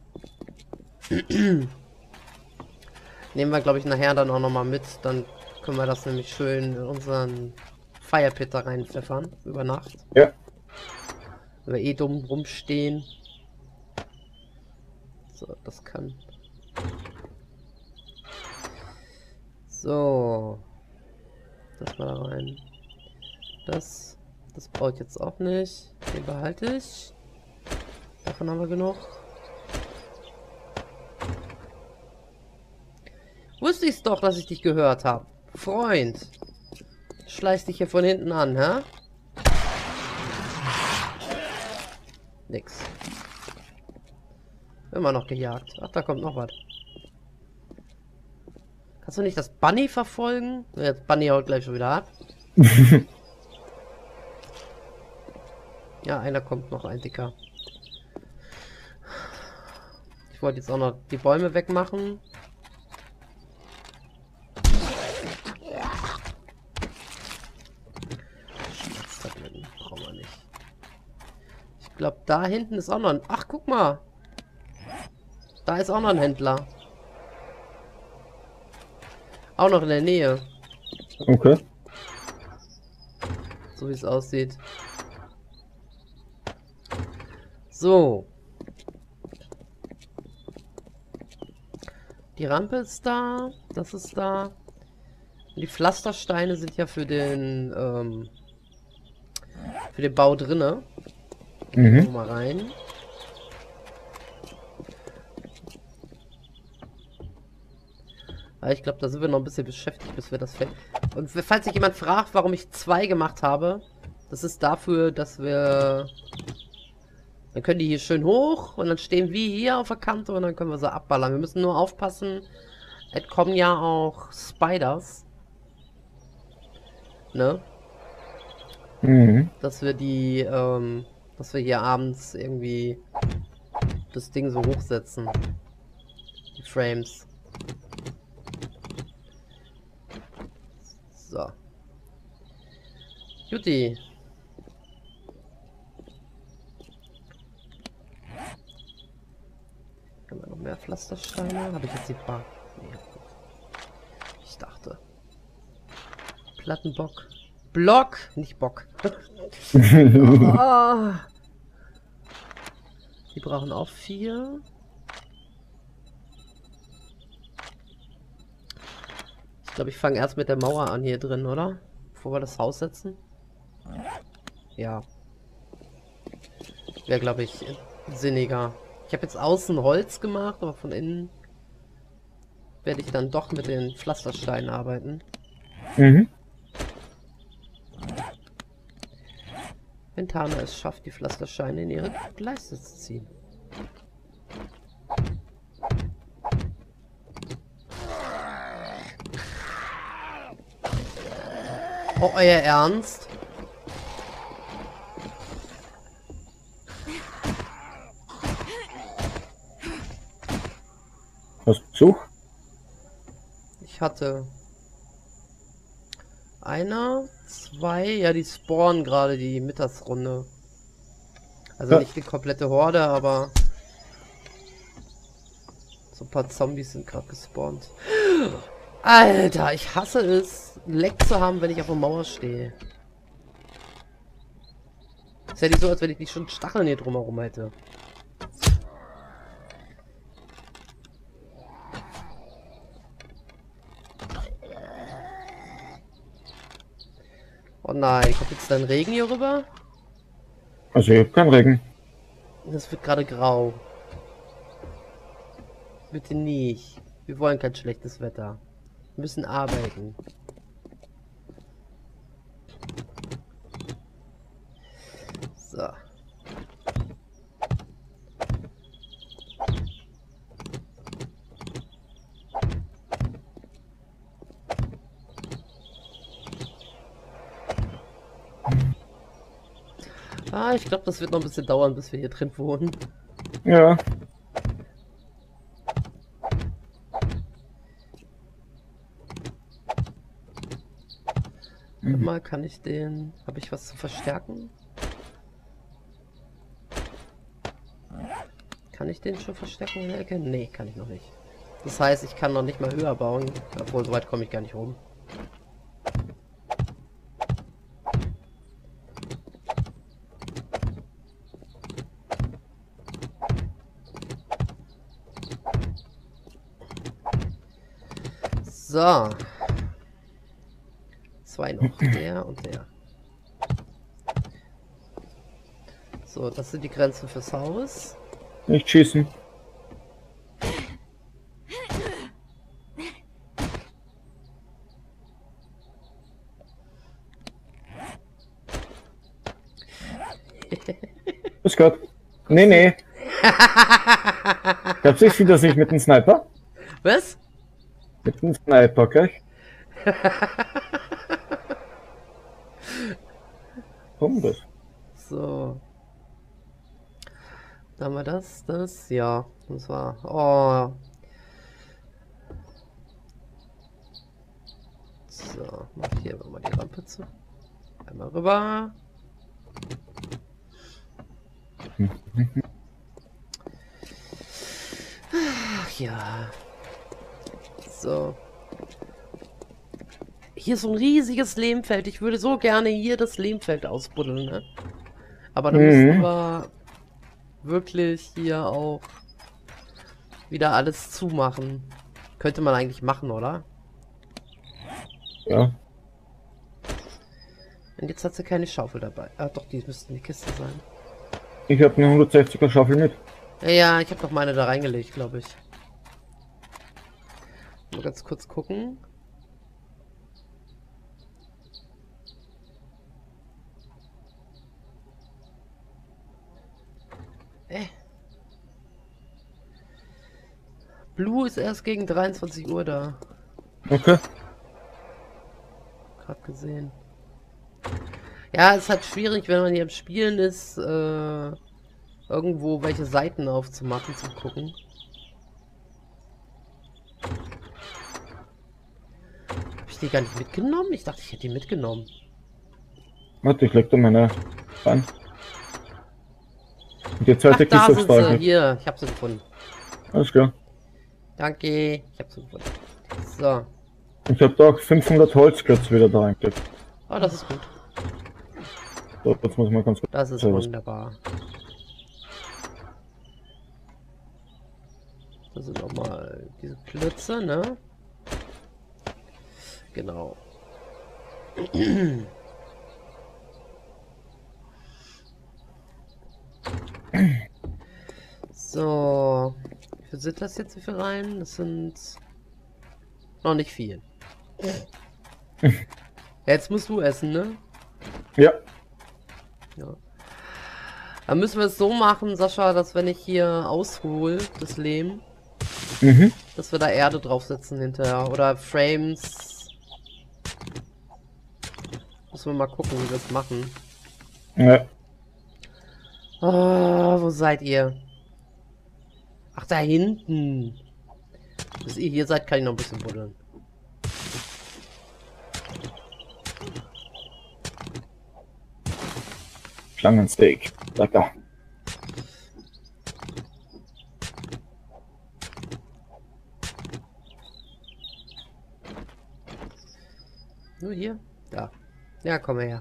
Nehmen wir, glaube ich, nachher dann auch nochmal mit. Dann können wir das nämlich schön in unseren Firepit da reinpfeffern. Über Nacht. Ja. Wenn wir eh dumm rumstehen. So, das kann. So. Das mal da rein. Das. Das brauche ich jetzt auch nicht. Den behalte ich. Davon haben wir genug. Wusste ich's doch, dass ich dich gehört habe. Freund. Schleiß dich hier von hinten an, hä? Nix. Immer noch gejagt. Ach, da kommt noch was. Kannst du nicht das Bunny verfolgen? Jetzt Bunny haut gleich schon wieder ab. Ja, einer kommt noch, ein Dicker. Ich wollte jetzt auch noch die Bäume wegmachen. Brauchen wir nicht. Ich glaube, da hinten ist auch noch ein... Ach, guck mal. Da ist auch noch ein Händler. Auch noch in der Nähe. Okay. So wie es aussieht. So. Die Rampe ist da. Das ist da. Und die Pflastersteine sind ja für den ähm, für den Bau drinne. Mhm. Mal rein. Aber ich glaube, da sind wir noch ein bisschen beschäftigt, bis wir das fertig... Und falls sich jemand fragt, warum ich zwei gemacht habe, das ist dafür, dass wir... Dann können die hier schön hoch und dann stehen wir hier auf der Kante und dann können wir sie abballern. Wir müssen nur aufpassen, es kommen ja auch Spiders. Ne? Mhm. Dass wir die, ähm, dass wir hier abends irgendwie das Ding so hochsetzen. Die Frames. So. Juti. Haben wir noch mehr Pflastersteine? Habe ich jetzt die paar? Nee. Ich dachte. Plattenbock. Block! Nicht Bock. Oh. Die brauchen auch vier. Ich glaube, ich fange erst mit der Mauer an hier drin, oder? Bevor wir das Haus setzen. Ja. Wäre, glaube ich, sinniger. Ich habe jetzt außen Holz gemacht, aber von innen werde ich dann doch mit den Pflastersteinen arbeiten. Mhm. Wenn Tana es schafft, die Pflastersteine in ihre Leiste zu ziehen. Oh, euer Ernst? Hast du Besuch? Ich hatte einer, zwei, ja, die spawnen gerade die Mittagsrunde. Also Ja. nicht die komplette Horde, aber so ein paar Zombies sind gerade gespawnt. Alter, ich hasse es, Leck zu haben, wenn ich auf der Mauer stehe. Ist ja nicht so, als wenn ich nicht schon Stacheln hier drumherum hätte. Oh nein, kommt jetzt dann Regen hier rüber? Also ich habe keinen Regen. Das wird gerade grau. Bitte nicht. Wir wollen kein schlechtes Wetter. Wir müssen arbeiten. So. Ah, ich glaube, das wird noch ein bisschen dauern, bis wir hier drin wohnen. Ja. Warte mal, kann ich den... Habe ich was zu verstärken? Kann ich den schon verstärken in der Ecke? Nee, kann ich noch nicht. Das heißt, ich kann noch nicht mal höher bauen. Obwohl, so weit komme ich gar nicht rum. So. Zwei noch. Der und der. So, das sind die Grenzen fürs Haus. Nicht schießen. Grüß Gott. Nee, nee. Gab's nicht wieder sich mit dem Sniper? Was? Mit dem Sniper, gleich. Warum das? So. Dann haben wir das, das, ja. Und zwar, oh. So, mach hier mal die Rampe zu. Einmal rüber. Ach ja. So. Hier ist so ein riesiges Lehmfeld. Ich würde so gerne hier das Lehmfeld ausbuddeln, ne? Aber dann Mhm. müssen wir wirklich hier auch wieder alles zumachen. Könnte man eigentlich machen, oder? Ja. Und jetzt hat sie keine Schaufel dabei. Ah, doch, die müssten die Kiste sein. Ich habe eine hundertsechziger Schaufel mit. Ja, ja, ich habe doch meine da reingelegt, glaube ich. Mal ganz kurz gucken. Äh. Blue ist erst gegen dreiundzwanzig Uhr da. Okay. Gerade gesehen. Ja, es ist halt schwierig, wenn man hier im Spielen ist, äh, irgendwo welche Seiten aufzumachen, zu gucken. Habe ich die gar nicht mitgenommen? Ich dachte, ich hätte die mitgenommen. Warte, ich leg da meine rein. Und die Ach, zweite da Kiste sind sie. aufs Hier, ich habe sie gefunden. Alles klar. Danke, ich habe sie gefunden. So. Ich habe da auch fünfhundert Holzklötze wieder da reingelegt. Oh, das ist gut. So, jetzt muss ich mal ganz kurz. Das ist Servus. wunderbar. Das sind nochmal diese Klötze, ne? Genau. So. Wie viel sind das jetzt, wie viel rein? Das sind noch nicht viel. Jetzt musst du essen, ne? Ja. Ja. Dann müssen wir es so machen, Sascha, dass wenn ich hier aushole, das Lehm, Mhm. dass wir da Erde draufsetzen hinterher. Oder Frames. Müssen wir mal gucken, wie wir das machen. Ja. Oh, wo seid ihr? Ach, da hinten. Bis ihr hier seid, kann ich noch ein bisschen buddeln. Schlangensteak. Lecker. Nur hier? Da. Ja, komm her.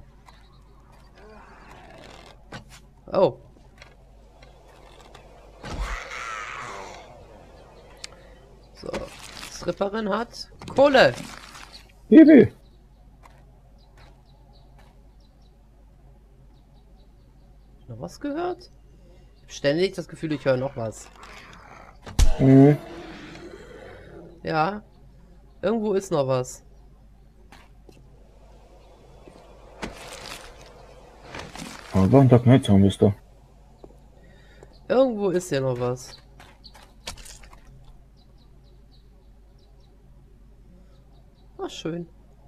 Oh. So. Stripperin hat Kohle. Baby. Noch was gehört? Ich hab ständig das Gefühl, ich höre noch was. Mhm. Ja. Irgendwo ist noch was. Aber da kein Zaun ist da. Irgendwo ist hier noch was. Ach, schön.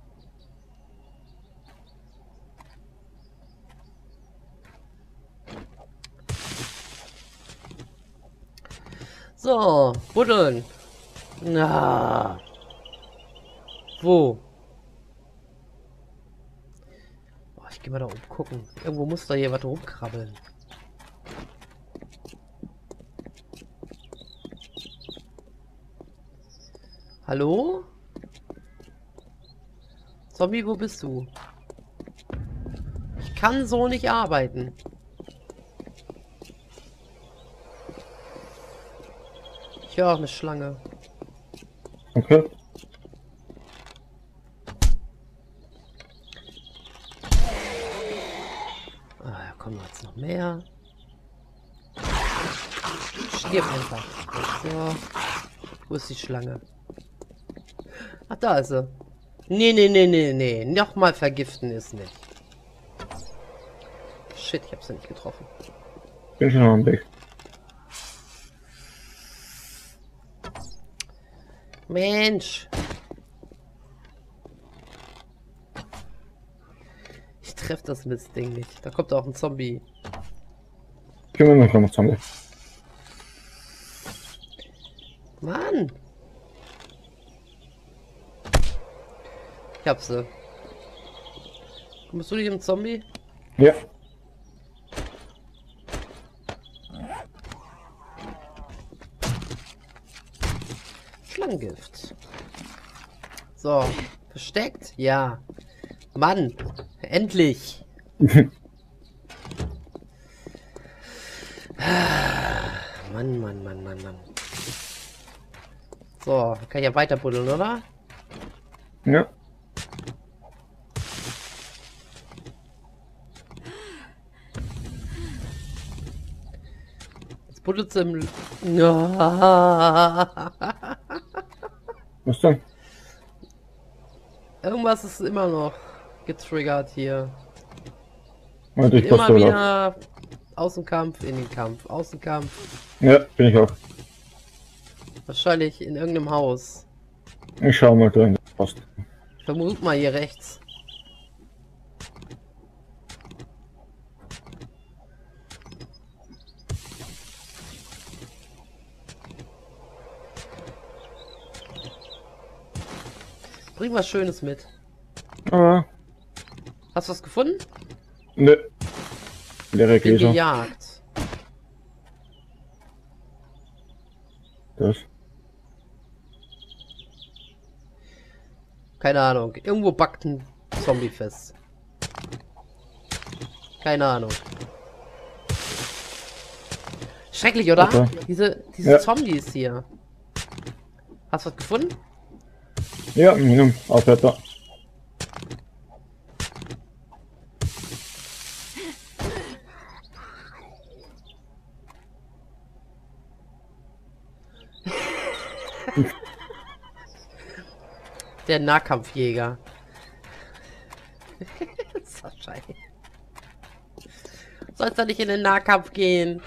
So, buddeln. Na. Wo? Oh, ich geh mal da oben gucken. Irgendwo muss da hier was rumkrabbeln. Hallo? Zombie, wo bist du? Ich kann so nicht arbeiten. Ich höre auch eine Schlange. Okay. Ah, da kommen jetzt noch mehr. Stirb einfach. So. Wo ist die Schlange? Ach, da ist sie. Nee, nee, nee, nee, nee. Nochmal vergiften ist nicht. Shit, ich hab sie nicht getroffen. Bin schon am Weg. Mensch. Ich treffe das Mistding nicht. Da kommt auch ein Zombie. Kümmern wir uns noch Zombie. Mann. Ich hab sie. Kommst du nicht im Zombie? Ja. Schlangengift. So. Versteckt? Ja. Mann. Endlich. Mann, Mann, Mann, Mann, Mann. So, kann ich ja weiter buddeln, oder? Ja. Jetzt buddelt sie im... Ja. Was denn? Irgendwas ist immer noch getriggert hier. Und ich Immer passe da. wieder Außenkampf, in den Kampf, Außenkampf. Ja, bin ich auch. Wahrscheinlich in irgendeinem Haus. Ich schau mal drin. Passt. Ich vermute mal hier rechts. Bring was Schönes mit. Ah, Hast du was gefunden? ne. Leere Bin Gläser. gejagt. Das. Keine Ahnung. Irgendwo backt ein Zombie fest. Keine Ahnung. Schrecklich, oder? Okay. Diese, diese Ja. Zombies hier. Hast du was gefunden? Ja, Minum. Aufwärter. Der Nahkampfjäger. So scheiße. Sollst du nicht in den Nahkampf gehen?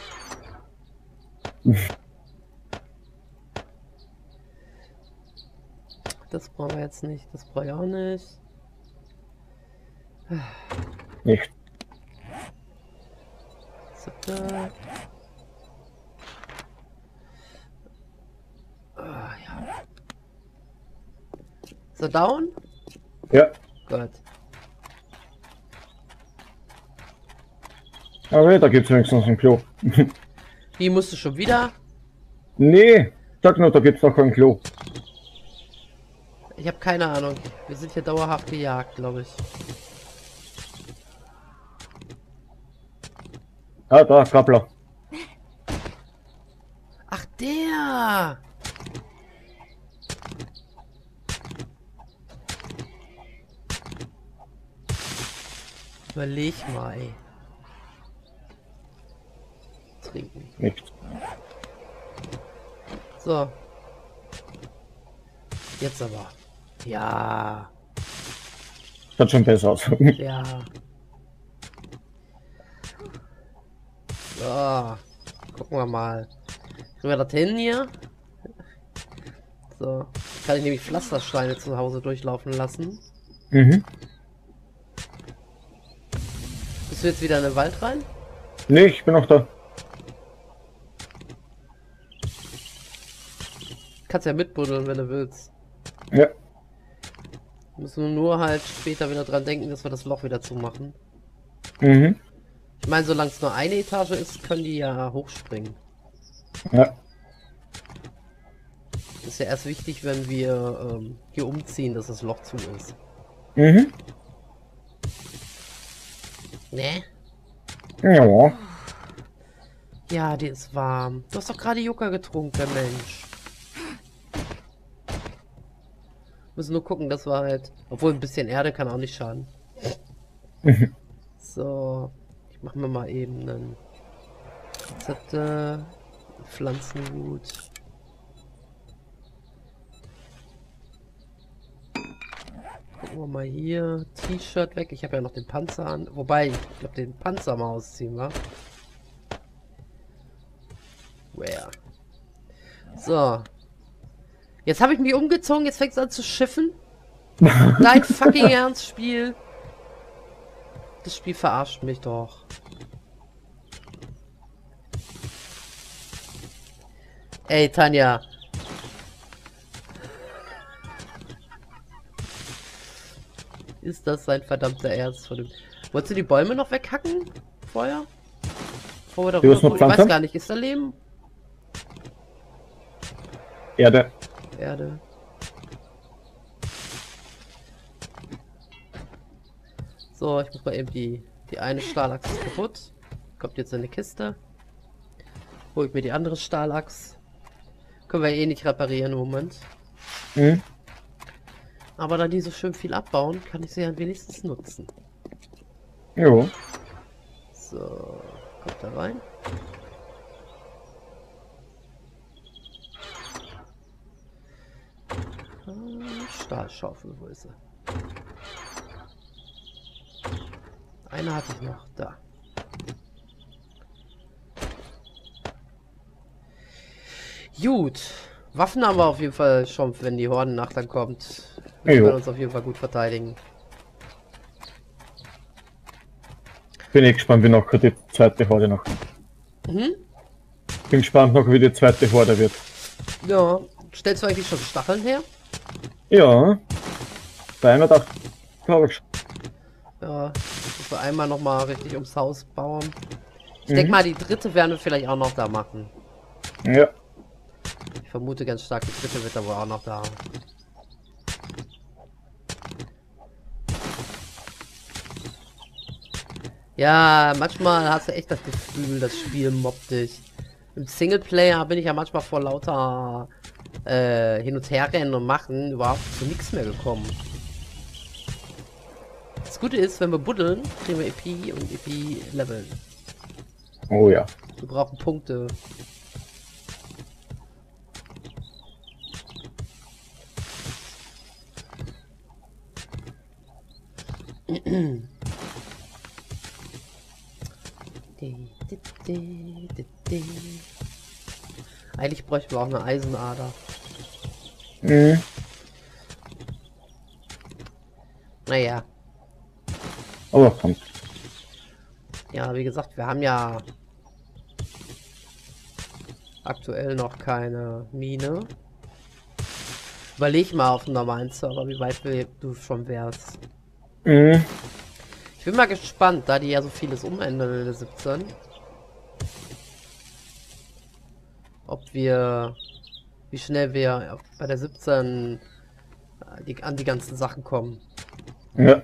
Das brauchen wir jetzt nicht. Das brauche ich auch nicht. Nicht. So, da. Ah, ja. So, down? Ja. Gut. Aber da gibt's wenigstens ein Klo. Wie musst du schon wieder? Nee. Sag nur, da gibt's noch ein Klo. Ich habe keine Ahnung. Wir sind hier dauerhaft gejagt, glaube ich. Ah, da, Kappler. Ach, der! Überleg mal, ey. Trinken. Nicht. So. Jetzt aber. Ja. Schaut schon besser aus. Ja. So. Gucken wir mal. Kriegen wir das hin hier? So. Kann ich nämlich Pflastersteine zu Hause durchlaufen lassen. Mhm. Bist du jetzt wieder in den Wald rein? Nee, ich bin noch da. Kannst ja mitbuddeln, wenn du willst. Ja. Müssen wir nur halt später wieder dran denken, dass wir das Loch wieder zumachen. Mhm. Ich meine, solange es nur eine Etage ist, können die ja hochspringen. Ja. Das ist ja erst wichtig, wenn wir ähm, hier umziehen, dass das Loch zu ist. Mhm. Ne? Ja. Ja, die ist warm. Du hast doch gerade Yucca getrunken, Mensch. Müssen nur gucken, dass wir halt... Obwohl ein bisschen Erde kann auch nicht schaden. So. Ich mach mir mal eben einen... Rezepte. Pflanzengut. Gucken wir mal hier. T-Shirt weg. Ich habe ja noch den Panzer an. Wobei, ich glaube, den Panzer mal ausziehen, wa? Where? So. Jetzt habe ich mich umgezogen, jetzt fängt es an zu schiffen. Dein fucking Ernst, Spiel. Das Spiel verarscht mich doch. Ey, Tanja. Ist das sein verdammter Ernst von dem... Wolltest du die Bäume noch weghacken? Vorher? Bevor wir Du hast noch darüber... Ich weiß Pflanzen? gar nicht, ist da Leben? Erde. Erde. So, ich muss mal eben die... Die eine Stahlachse ist kaputt. Kommt jetzt in eine Kiste. Hol ich mir die andere Stahlachs. Können wir eh nicht reparieren im Moment. Mhm. Aber da die so schön viel abbauen, kann ich sie ja wenigstens nutzen. Jo. So, kommt da rein. Stahlschaufel, wo ist sie? Eine hatte ich noch, da. Gut. Waffen haben wir auf jeden Fall schon, wenn die Hordennacht dann kommt. Wir können uns auf jeden Fall gut verteidigen. Bin ich gespannt, wie noch die zweite Horde noch. Mhm. Bin gespannt noch, wie die zweite Horde wird. Ja. Stellst du eigentlich schon Stacheln her? Ja. Bei einer dachte glaube ich schon. Ja. Dass wir einmal noch mal richtig ums Haus bauen. Ich Mhm. denke mal, die dritte werden wir vielleicht auch noch da machen. Ja. Ich vermute ganz stark, die dritte wird da wohl auch noch da. Ja, manchmal hast du echt das Gefühl, das Spiel mobbt dich. Im Singleplayer bin ich ja manchmal vor lauter äh, hin und her rennen und machen überhaupt zu nichts mehr gekommen. Das Gute ist, wenn wir buddeln, kriegen wir E P und E P leveln. Oh ja. Wir brauchen Punkte. Eigentlich bräuchten wir auch eine Eisenader. Mhm. Naja. Aber kommt. Ja, wie gesagt, wir haben ja aktuell noch keine Mine. Überleg mal auf dem normalen Server, wie weit du schon wärst. Mhm. Ich bin mal gespannt, da die ja so vieles umändern in der siebzehn. Ob wir, wie schnell wir bei der siebzehn die, an die ganzen Sachen kommen. Ja.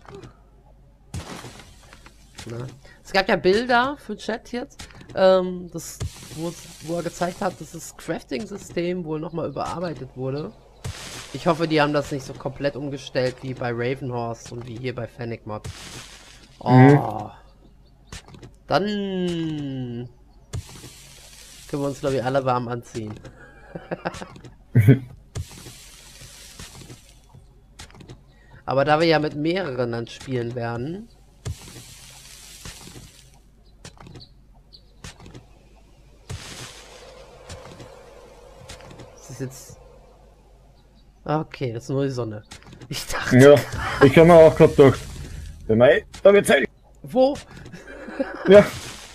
Ne? Es gab ja Bilder für Chat jetzt, ähm, das, wo er gezeigt hat, dass das Crafting-System wohl nochmal überarbeitet wurde. Ich hoffe, die haben das nicht so komplett umgestellt wie bei Ravenhorst und wie hier bei Fennec Mod. Oh. Mhm. Dann können wir uns, glaube ich, alle warm anziehen. Aber da wir ja mit mehreren dann spielen werden, das ist jetzt... Okay, das ist nur die Sonne. Ich dachte... Ja, ich habe mir auch gerade gedacht, da wird's hell. Wo? Ja.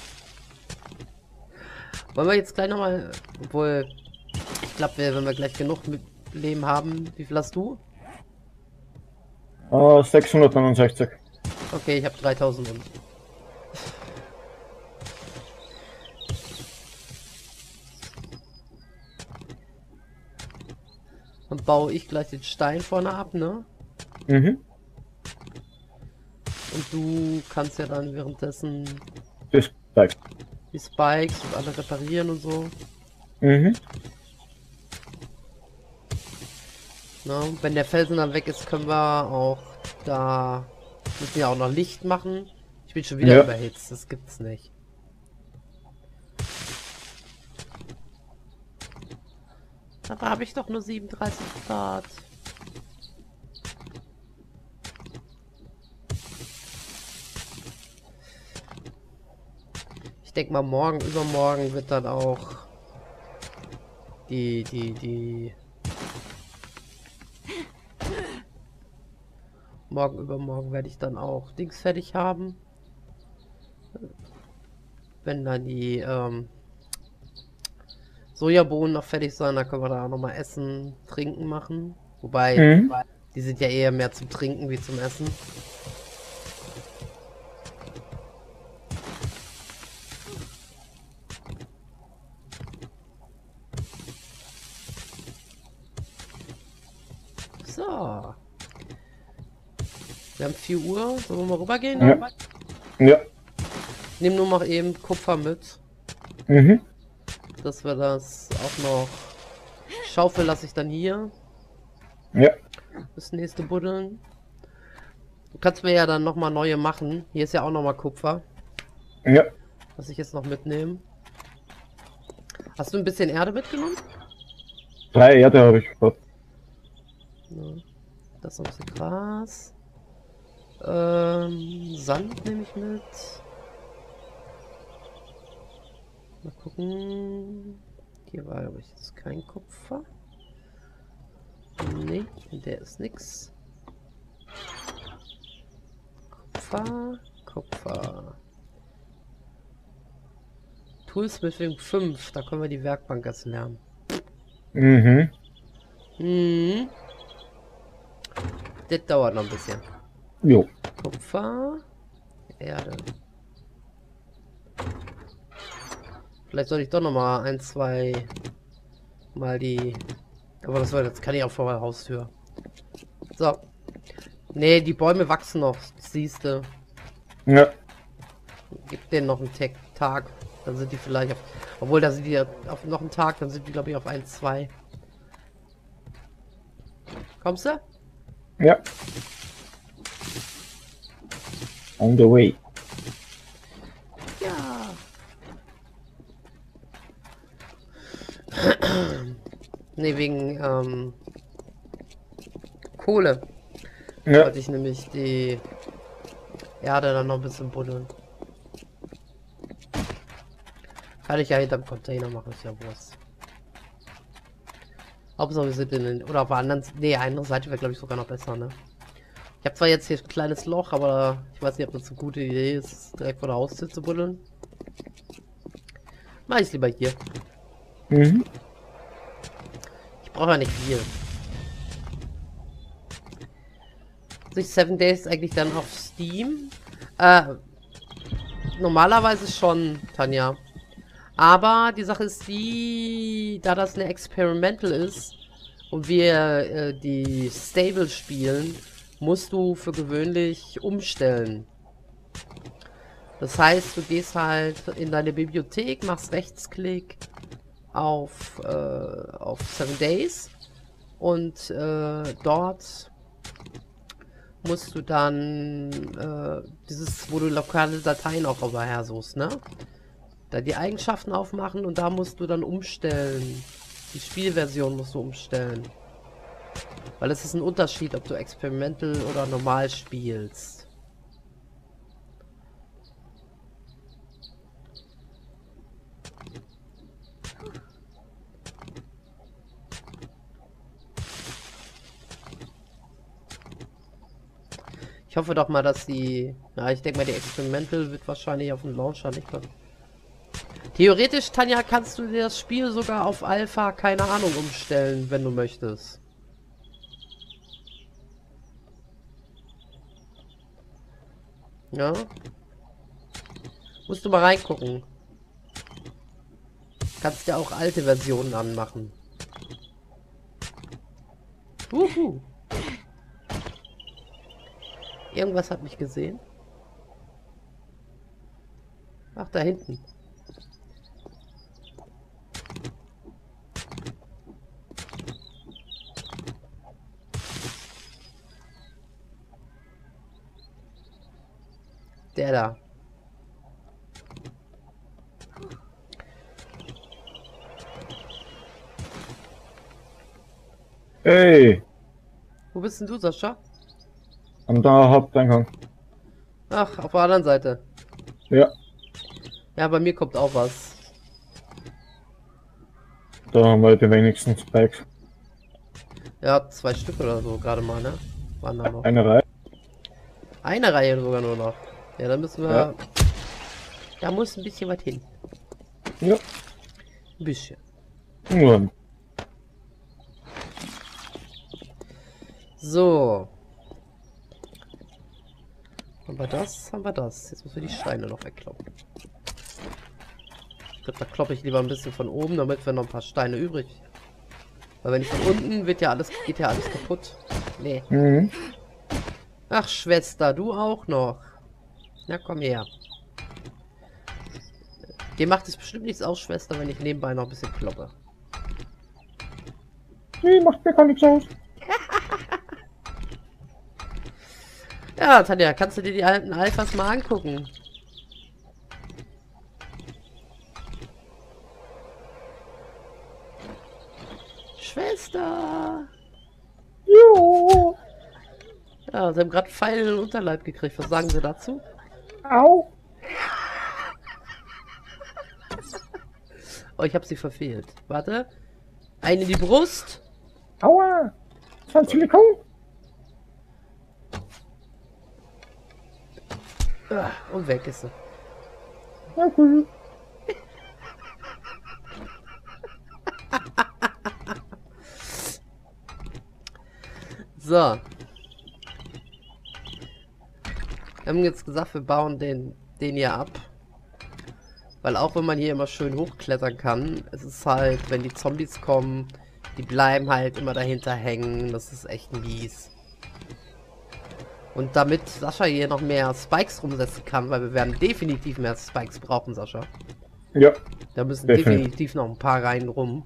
Wollen wir jetzt gleich nochmal... Obwohl... Ich glaube, wenn wir gleich genug mit Leben haben... Wie viel hast du? Uh, sechshundertneunundsechzig. Okay, ich habe dreitausend und... Dann baue ich gleich den Stein vorne ab, ne? Mhm. Und du kannst ja dann währenddessen Die Spikes. die Spikes und alle reparieren und so. Mhm. Na, und wenn der Felsen dann weg ist, können wir auch da... Müssen wir auch noch Licht machen. Ich bin schon wieder Ja. überhitzt, das gibt's nicht. Aber habe ich doch nur siebenunddreißig Grad. Ich denke mal, morgen, übermorgen wird dann auch die, die, die... Morgen, übermorgen werde ich dann auch Dings fertig haben. Wenn dann die, ähm... Sojabohnen noch fertig sein, dann können wir da auch noch mal Essen, Trinken machen. Wobei, Mhm. die sind ja eher mehr zum Trinken wie zum Essen. So. Wir haben vier Uhr. Sollen wir mal rübergehen? Ja. Ja. Ich nehme nur noch eben Kupfer mit. Mhm. Dass wir das auch noch... Schaufel lasse ich dann hier. Ja. Das nächste buddeln. Du kannst mir ja dann noch mal neue machen. Hier ist ja auch noch mal Kupfer. Ja. Was ich jetzt noch mitnehmen. Hast du ein bisschen Erde mitgenommen? Drei Erde habe ich gehabt. Ja. Das ist noch ein bisschen Gras. Ähm, Sand nehme ich mit. Mal gucken. Hier war, glaube ich, jetzt kein Kupfer. Nee, der ist nix. Kupfer, Kupfer. Tools mit fünf, da können wir die Werkbank erst lernen. Mhm. Hm. Das dauert noch ein bisschen. Jo. Kupfer, Erde. Vielleicht soll ich doch noch mal ein, zwei mal die... Aber das, war, das kann ich auch vor der Haustür. So. Nee, die Bäume wachsen noch, siehst du. Ja. Gib denen noch einen Tag, Tag. Dann sind die vielleicht auf... Obwohl, da sind die auf noch einen Tag, dann sind die, glaube ich, auf eins, zwei. Kommst du? Ja. On the way. Ja. Ne, wegen ähm, Kohle. Ja. Wollte ich nämlich die Erde dann noch ein bisschen buddeln. Kann ich ja hinterm Container machen, ist ja Wurst. Hauptsache wir sind in den... Oder auf der anderen... Nee, andere Seite wäre, glaube ich, sogar noch besser, ne? Ich habe zwar jetzt hier ein kleines Loch, aber ich weiß nicht, ob das eine gute Idee ist, direkt vor der Haustür zu buddeln. Mach ich lieber hier. Mhm. Ich brauche ja nicht viel. Sich Seven Days eigentlich dann auf Steam? Äh, normalerweise schon, Tanja. Aber die Sache ist die, da das eine Experimental ist und wir äh, die Stable spielen, musst du für gewöhnlich umstellen. Das heißt, du gehst halt in deine Bibliothek, machst Rechtsklick auf, äh, auf Seven Days und äh, dort musst du dann äh, dieses, wo du lokale Dateien auch überher suchst, ne? Da die Eigenschaften aufmachen und da musst du dann umstellen. Die Spielversion musst du umstellen. Weil es ist ein Unterschied, ob du Experimental oder normal spielst. Ich hoffe doch mal, dass die... Ja, ich denke mal, die Experimental wird wahrscheinlich auf dem Launcher nicht kommen. Theoretisch, Tanja, kannst du dir das Spiel sogar auf Alpha, keine Ahnung, umstellen, wenn du möchtest. Ja. Musst du mal reingucken. Kannst ja auch alte Versionen anmachen. Uhu. Irgendwas hat mich gesehen. Ach, da hinten. Der da. Hey. Wo bist denn du, Sascha? Am da Haupteingang. Ach, auf der anderen Seite. Ja. Ja, bei mir kommt auch was. Da haben wir die wenigsten Spikes. Ja, zwei Stück oder so gerade mal, ne? Waren da noch. Eine Reihe. Eine Reihe sogar nur noch. Ja, dann müssen wir... Ja. Da muss ein bisschen was hin. Ja. Ein bisschen. Nur. So. Haben wir das? Haben wir das? Jetzt müssen wir die Steine noch wegkloppen. Ich glaube, da kloppe ich lieber ein bisschen von oben, damit wir noch ein paar Steine übrig. Weil wenn ich von unten wird ja alles, geht ja alles kaputt. Nee. Mhm. Ach, Schwester, du auch noch. Na, komm her. Dir macht es bestimmt nichts aus, Schwester, wenn ich nebenbei noch ein bisschen kloppe. Nee, macht mir gar nichts aus. Ja, Tanja, kannst du dir die alten Alphas mal angucken? Schwester! Jo. Ja, sie haben gerade Pfeil in den Unterleib gekriegt. Was sagen Sie dazu? Au! Oh, ich habe sie verfehlt. Warte. Eine in die Brust. Aua! Das war ein Silikon! Ah, und weg ist sie. Ja, cool. So. Wir haben jetzt gesagt, wir bauen den, den hier ab. Weil auch wenn man hier immer schön hochklettern kann, es ist halt, wenn die Zombies kommen, die bleiben halt immer dahinter hängen. Das ist echt mies. Und damit Sascha hier noch mehr Spikes rumsetzen kann, weil wir werden definitiv mehr Spikes brauchen, Sascha. Ja. Da müssen definitiv. definitiv noch ein paar Reihen rum.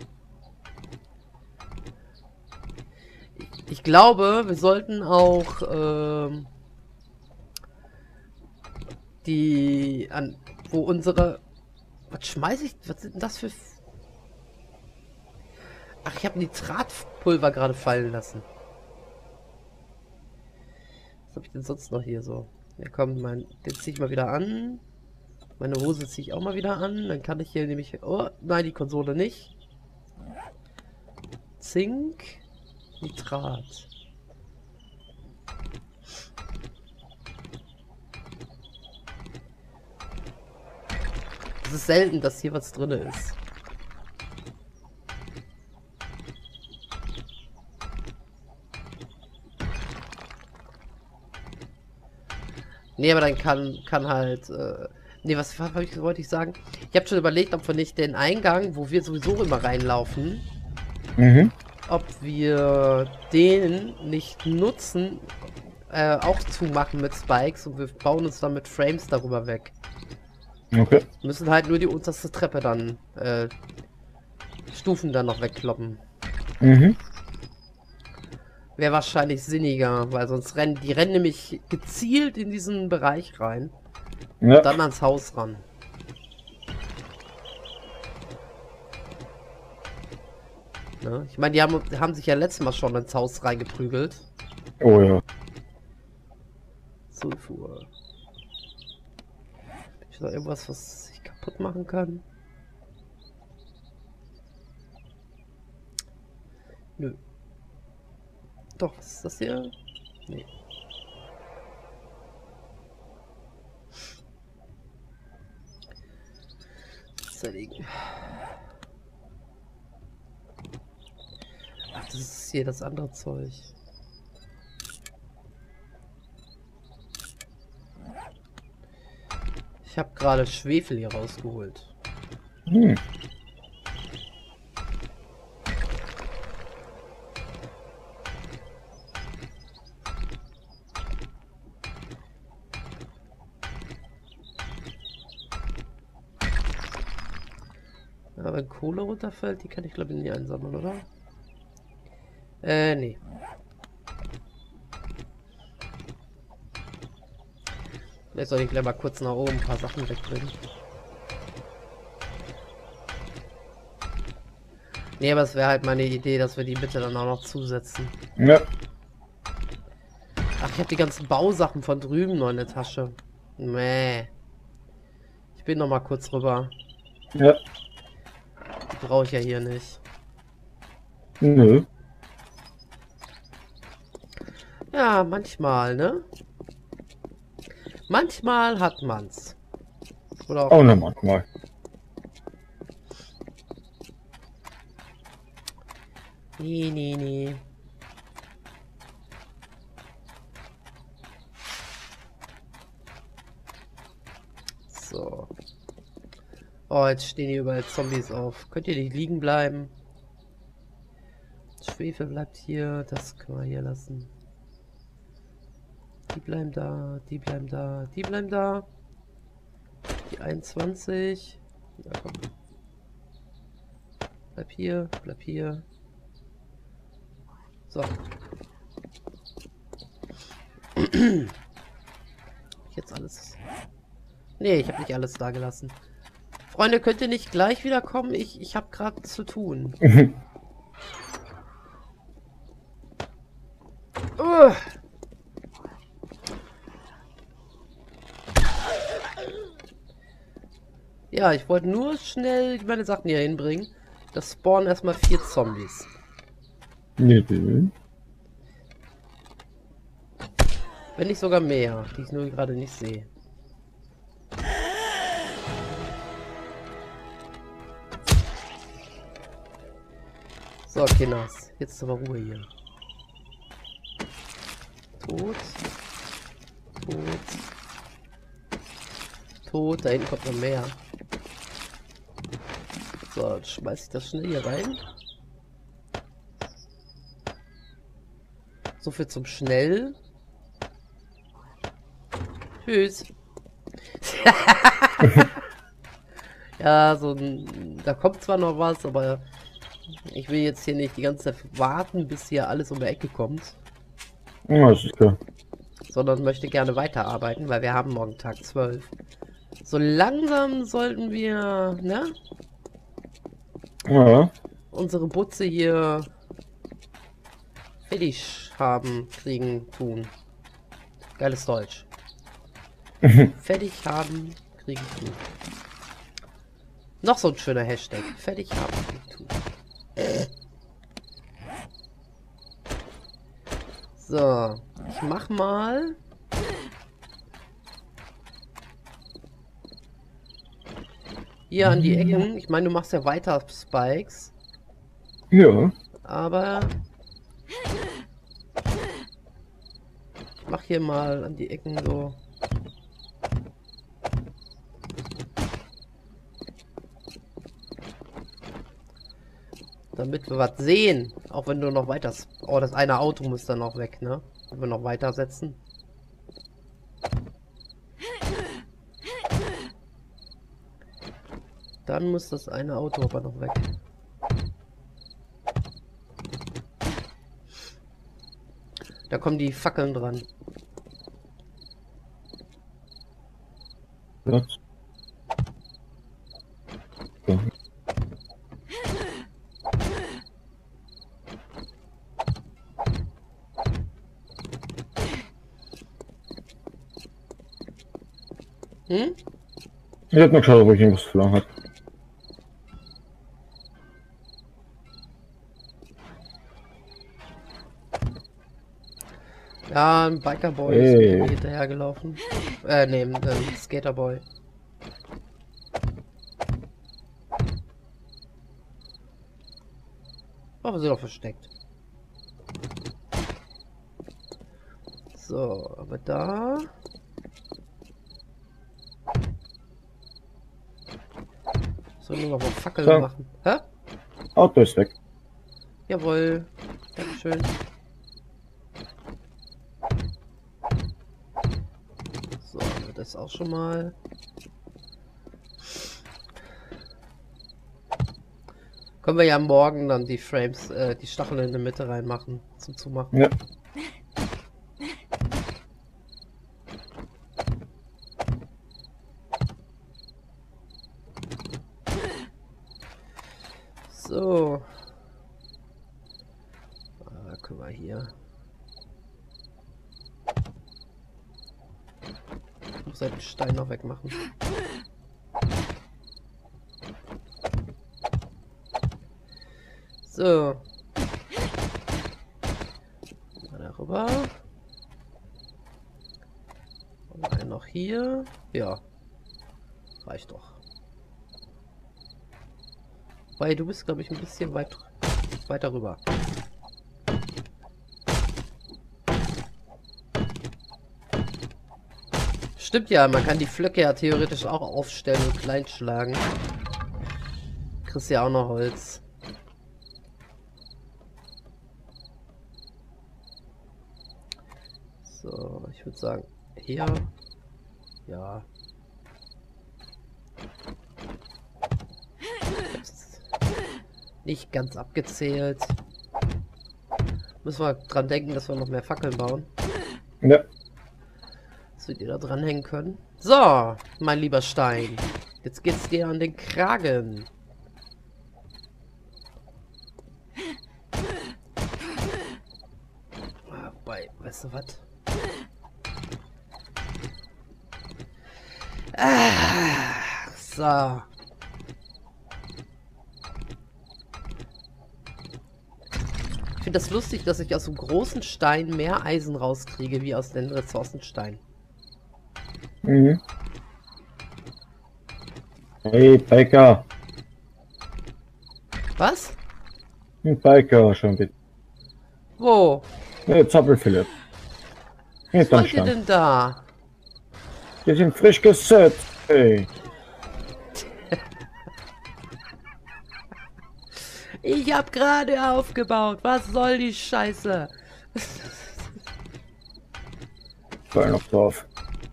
Ich, ich glaube, wir sollten auch ähm, die an wo unsere was schmeiße ich? Was sind denn das für Ach, ich habe Nitratpulver gerade fallen lassen. Was habe ich denn sonst noch hier so? Ja, komm, mein, den ziehe ich mal wieder an. Meine Hose ziehe ich auch mal wieder an. Dann kann ich hier nämlich... Oh, nein, die Konsole nicht. Zink. Nitrat. Es ist selten, dass hier was drin ist. Nee, aber dann kann, kann halt... Äh, nee, was, was ich, wollte ich sagen? Ich habe schon überlegt, ob wir nicht den Eingang, wo wir sowieso immer reinlaufen, Mhm. ob wir den nicht nutzen, äh, auch zumachen mit Spikes und wir bauen uns dann mit Frames darüber weg. Okay. Wir müssen halt nur die unterste Treppe dann, äh, Stufen dann noch wegkloppen. Mhm. Wäre wahrscheinlich sinniger, weil sonst rennen, die rennen nämlich gezielt in diesen Bereich rein Ja. und dann ans Haus ran. Ne? Ich meine, die haben, die haben sich ja letztes Mal schon ins Haus reingeprügelt. Oh ja. Sulfur. Ist da irgendwas, was ich kaputt machen kann? Nö. Doch, was ist das hier? Nee. Zerlegen. Ach, das ist hier das andere Zeug. Ich habe gerade Schwefel hier rausgeholt. Hm. Ja, wenn Kohle runterfällt, die kann ich glaube ich nie einsammeln, oder? Äh, nee. Vielleicht soll ich gleich mal kurz nach oben ein paar Sachen wegbringen. Nee, aber es wäre halt meine Idee, dass wir die bitte dann auch noch zusetzen. Ja. Ach, ich habe die ganzen Bausachen von drüben noch in der Tasche. Mäh. Ich bin noch mal kurz rüber. Ja. Die brauche ich ja hier nicht. Nö. Ja, manchmal, ne? Manchmal hat man's. Oder auch Auch noch manchmal. Nee, nee, nee. So. Oh, jetzt stehen hier überall Zombies auf. Könnt ihr nicht liegen bleiben? Schwefel bleibt hier. Das können wir hier lassen. Die bleiben da. Die bleiben da. Die bleiben da. Die einundzwanzig. Ja, komm. Bleib hier. Bleib hier. So. Jetzt alles. Nee, ich habe nicht alles da gelassen. Freunde, könnt ihr nicht gleich wieder kommen? Ich, ich habe gerade zu tun. uh. Ja, ich wollte nur schnell meine Sachen hier hinbringen. Das spawnen erstmal vier Zombies. Nee, nee. Wenn nicht sogar mehr, die ich nur gerade nicht sehe. So, Kinders. Jetzt ist aber Ruhe hier. Tot. Tot. Tot. Da hinten kommt noch mehr. So, jetzt schmeiß ich das schnell hier rein. So viel zum Schnell. Tschüss. Ja, so ein, da kommt zwar noch was, aber ich will jetzt hier nicht die ganze Zeit warten, bis hier alles um die Ecke kommt. Ja, das ist klar. Sondern möchte gerne weiterarbeiten, weil wir haben morgen Tag zwölf. So langsam sollten wir, ne? Ja. Unsere Butze hier fertig haben, kriegen, tun. Geiles Deutsch. Fertig haben, kriegen, tun. Noch so ein schöner Hashtag. Fertig haben, kriegen, tun. So, ich mach mal. Hier an die Ecken. Ich meine, du machst ja weiter Spikes. Ja. Aber ich mach hier mal an die Ecken so. Damit wir was sehen. Auch wenn du noch weiter... Oh, das eine Auto muss dann noch weg, ne? Wenn wir noch weiter setzen. Dann muss das eine Auto aber noch weg. Da kommen die Fackeln dran. Das. Ja. Hm? Ich hab noch geschaut, ob ich irgendwas verloren hat. Ja, ein Bikerboy Hey. ist mir irgendwie hinterhergelaufen. Äh, ne, ein ähm, Skaterboy. Oh, wir sind doch versteckt. So, aber da... Sollen wir noch mal Fackeln So. machen? Hä? Auto ist weg. Jawohl. Dankeschön. So, haben wir das auch schon mal. Können wir ja morgen dann die Frames, äh, die Stacheln in der Mitte reinmachen, zum Zumachen. Ja. So. Ah, können wir hier. Ich muss halt den Stein noch wegmachen. So. Mal darüber. Und einen noch hier. Ja. Reicht doch. Weil du bist, glaube ich, ein bisschen weit weiter rüber. Stimmt ja, man kann die Flöcke ja theoretisch auch aufstellen und klein schlagen. Kriegst ja auch noch Holz. So, ich würde sagen, hier. Ja. Nicht ganz abgezählt. Müssen wir dran denken, dass wir noch mehr Fackeln bauen. Ja. Dass wir die da dranhängen können. So, mein lieber Stein. Jetzt geht's dir an den Kragen. Ah, wobei, weißt du was? Ah, so. So. Ich finde das lustig, dass ich aus einem großen Stein mehr Eisen rauskriege, wie aus den Ressourcensteinen. Mhm. Hey, Biker. Was? Ein Biker, schon bitte. Wo? Ja, Zappelphilipp. Was Hinterm wollt ihr Stand. denn da? Die sind frisch gesetzt. Hey. Ich hab gerade aufgebaut. Was soll die Scheiße? Fall noch drauf.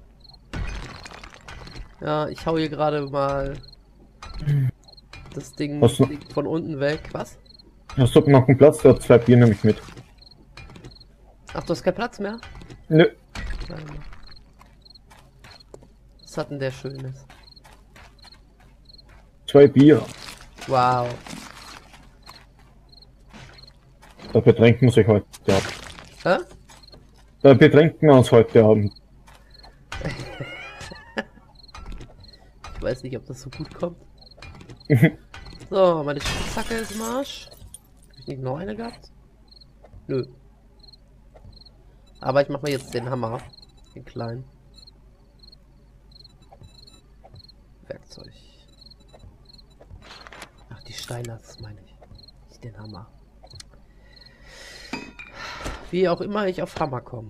Ja, ich hau hier gerade mal das Ding Hast du, von unten weg. Was? hast du noch einen Platz? Der hat zwei Bier nämlich mit. Ach, du hast keinen Platz mehr? Nö. Warte mal. Was hat denn der Schönes? Zwei Bier. Wow. Da betränken wir sich heute Abend. Hä? Da betränken wir uns heute Abend. Ich weiß nicht, ob das so gut kommt. So, meine Spitzhacke ist im Arsch. Hab ich nicht noch eine gehabt? Nö. Aber ich mache mir jetzt den Hammer. Den kleinen. Werkzeug. Ach, die Steine, das meine ich. Nicht den Hammer. Wie auch immer ich auf Hammer komme.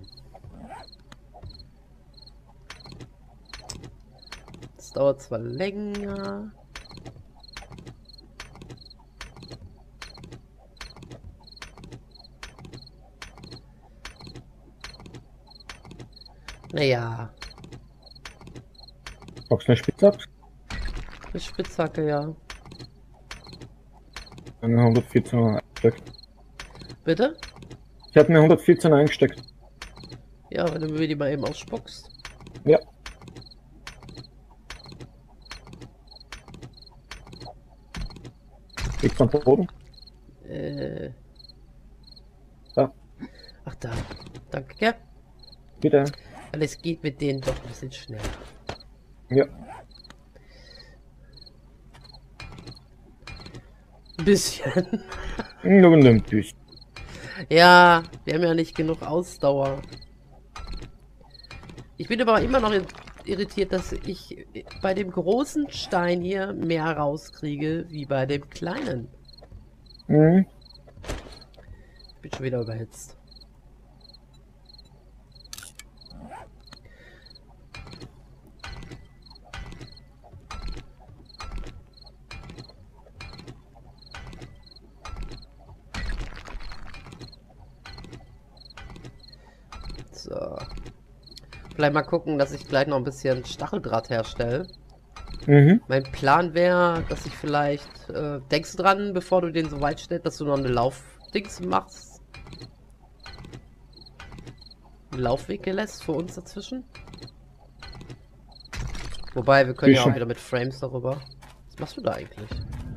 Das dauert zwar länger. Naja, Brauchst du eine Spitzhacke? eine Spitzhacke, ja. Eine hundertvierzehn eingesteckt. Bitte? Ich habe eine hundertvierzehn eingesteckt. Ja, wenn du mir die mal eben ausspuckst. Ja. Liegt am Boden? Äh. Da. Ach da. Danke, ja. Bitte. Weil es geht mit denen doch ein bisschen schneller. Ja. Ein bisschen. Nur ein bisschen. Ja, wir haben ja nicht genug Ausdauer. Ich bin aber immer noch irritiert, dass ich bei dem großen Stein hier mehr rauskriege, wie bei dem kleinen. Mhm. Ich bin schon wieder überhitzt. So. Vielleicht mal gucken, dass ich gleich noch ein bisschen Stacheldraht herstelle. Mhm. Mein Plan wäre, dass ich vielleicht... Äh, denkst du dran, bevor du den so weit stellst, dass du noch eine Laufdings machst? Einen Laufweg lässt für uns dazwischen? Wobei, wir können Wie ja schon. auch wieder mit Frames darüber. Was machst du da eigentlich?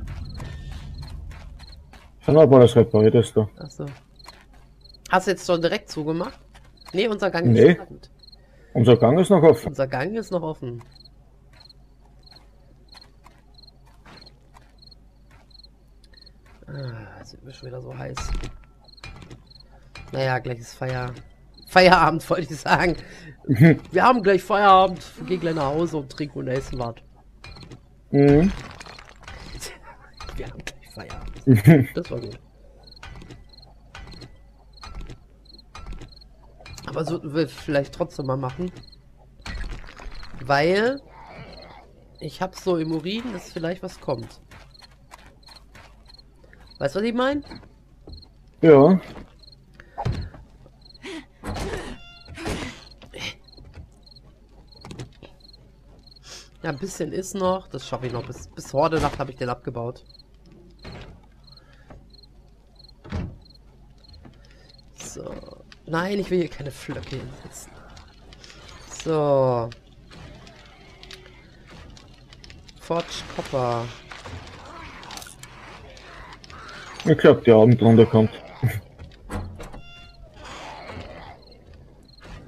Schon aber alles repariert ist da. Achso. Hast du jetzt schon direkt zugemacht? Nee, unser Gang Nee. ist noch gut. Unser Gang ist noch offen. Unser Gang ist noch offen. Ah, jetzt wird mir schon wieder so heiß. Naja, gleich ist Feier... Feierabend, wollte ich sagen. Wir haben gleich Feierabend, wir gehen gleich nach Hause und trinken und essen was. Mhm. Wir haben gleich Feierabend. Das war gut. Aber sollten wir vielleicht trotzdem mal machen. Weil ich habe so im Urin, dass vielleicht was kommt. Weißt du, was ich meine? Ja. Ja, ein bisschen ist noch. Das schaffe ich noch. Bis, bis Horde-Nacht habe ich den abgebaut. So. Nein, ich will hier keine Flöcke hinsetzen. So. Forge Copper. Ich glaube, die Abendrunde kommt.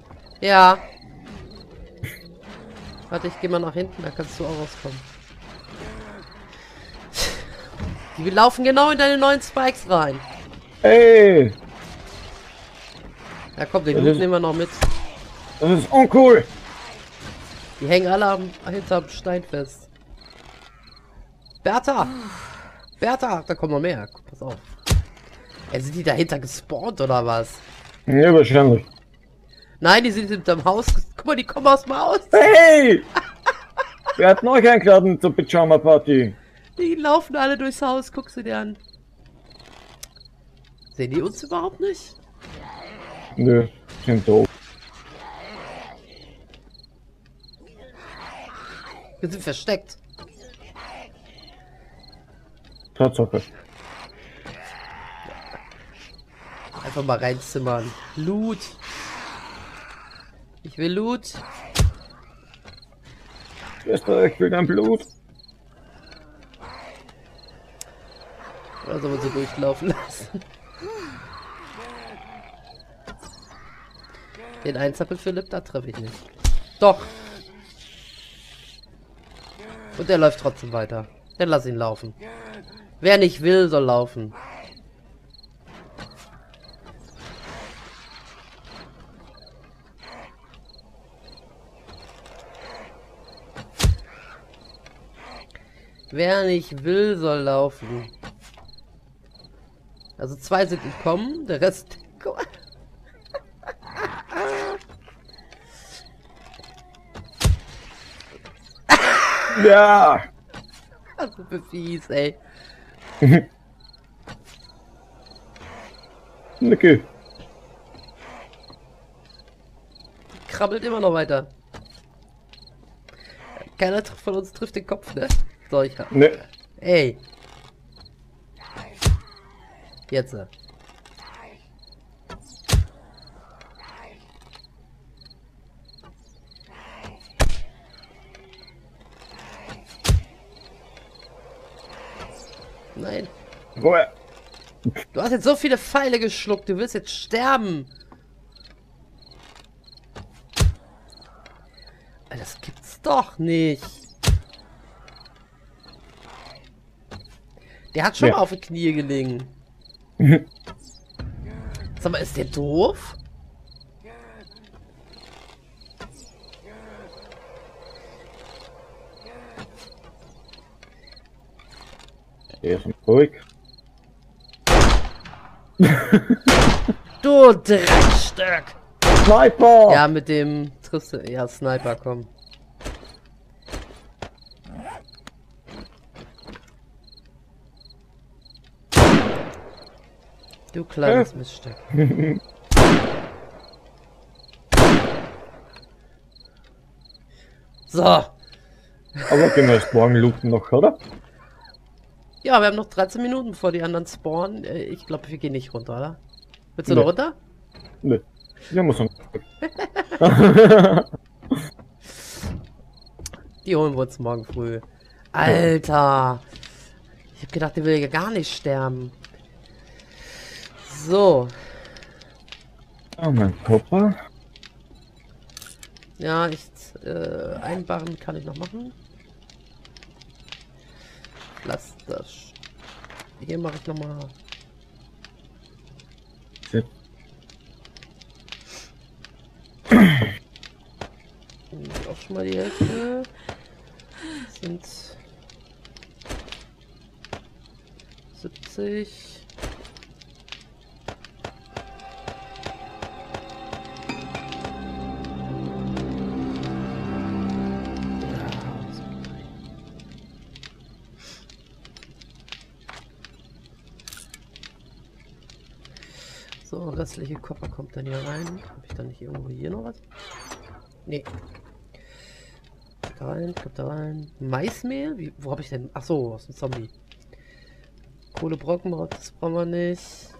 Ja. Warte, ich gehe mal nach hinten, da kannst du auch rauskommen. Die laufen genau in deine neuen Spikes rein. Ey! Ja komm, den Das Loot ist- nehmen wir noch mit. Das ist uncool! Die hängen alle am, hinterm Stein fest. Bertha! Bertha! Da kommen noch mehr. Pass auf. Ja, sind die dahinter gespawnt oder was? Ja, wahrscheinlich. Nein, die sind hinterm Haus. Guck mal, die kommen aus dem Haus. Hey! Wer hat noch eingeladen zur Pyjama-Party? Die laufen alle durchs Haus. Guck sie dir an. Sehen die uns überhaupt nicht? Nö, sind doof. Wir sind versteckt. Tatsache. Einfach mal reinzimmern. Loot. Ich will Loot. Schwester, ich will dein Blut. Oder soll man so durchlaufen lassen? Den Einzappel Philipp, da treffe ich nicht. Doch. Und der läuft trotzdem weiter. Dann lass ihn laufen. Wer nicht will, soll laufen. Wer nicht will, soll laufen. Also zwei sind gekommen, der Rest... Ja! Also für fies, ey. Niki. Krabbelt immer noch weiter. Keiner von uns trifft den Kopf, ne? So, ich hab... Ne. Ey. Jetzt. äh. Nein. Woher? Du hast jetzt so viele Pfeile geschluckt. Du wirst jetzt sterben. Das gibt's doch nicht. Der hat schon Ja. mal auf die Knie gelegen. Sag mal, ist der doof? Der ist ruhig. Du Dreckstück! Sniper! Ja, mit dem triffst du... Ja, Sniper, komm. Du kleines Äh. Miststück. So. Aber gehen wir erst morgen looten noch, oder? Ja, wir haben noch dreizehn Minuten, bevor die anderen spawnen. Äh, Ich glaube, wir gehen nicht runter, oder? Willst du Nee. noch runter? Ne. Ja, muss man. Die holen wir uns morgen früh. Alter! Ich hab gedacht, der will ja gar nicht sterben. So. Oh, mein Papa. Ja, ich... Äh, einbarren kann ich noch machen. Lass das... Hier mache ich nochmal... Auch schon mal die Hälfte. Das sind... siebzig... So, restliche Kopper kommt dann hier rein. Habe ich dann nicht irgendwo hier noch was? Nee. Da rein, kommt da rein. Maismehl? Wie, wo habe ich denn? Ach so, aus dem Zombie. Kohlebrocken, das brauchen wir nicht.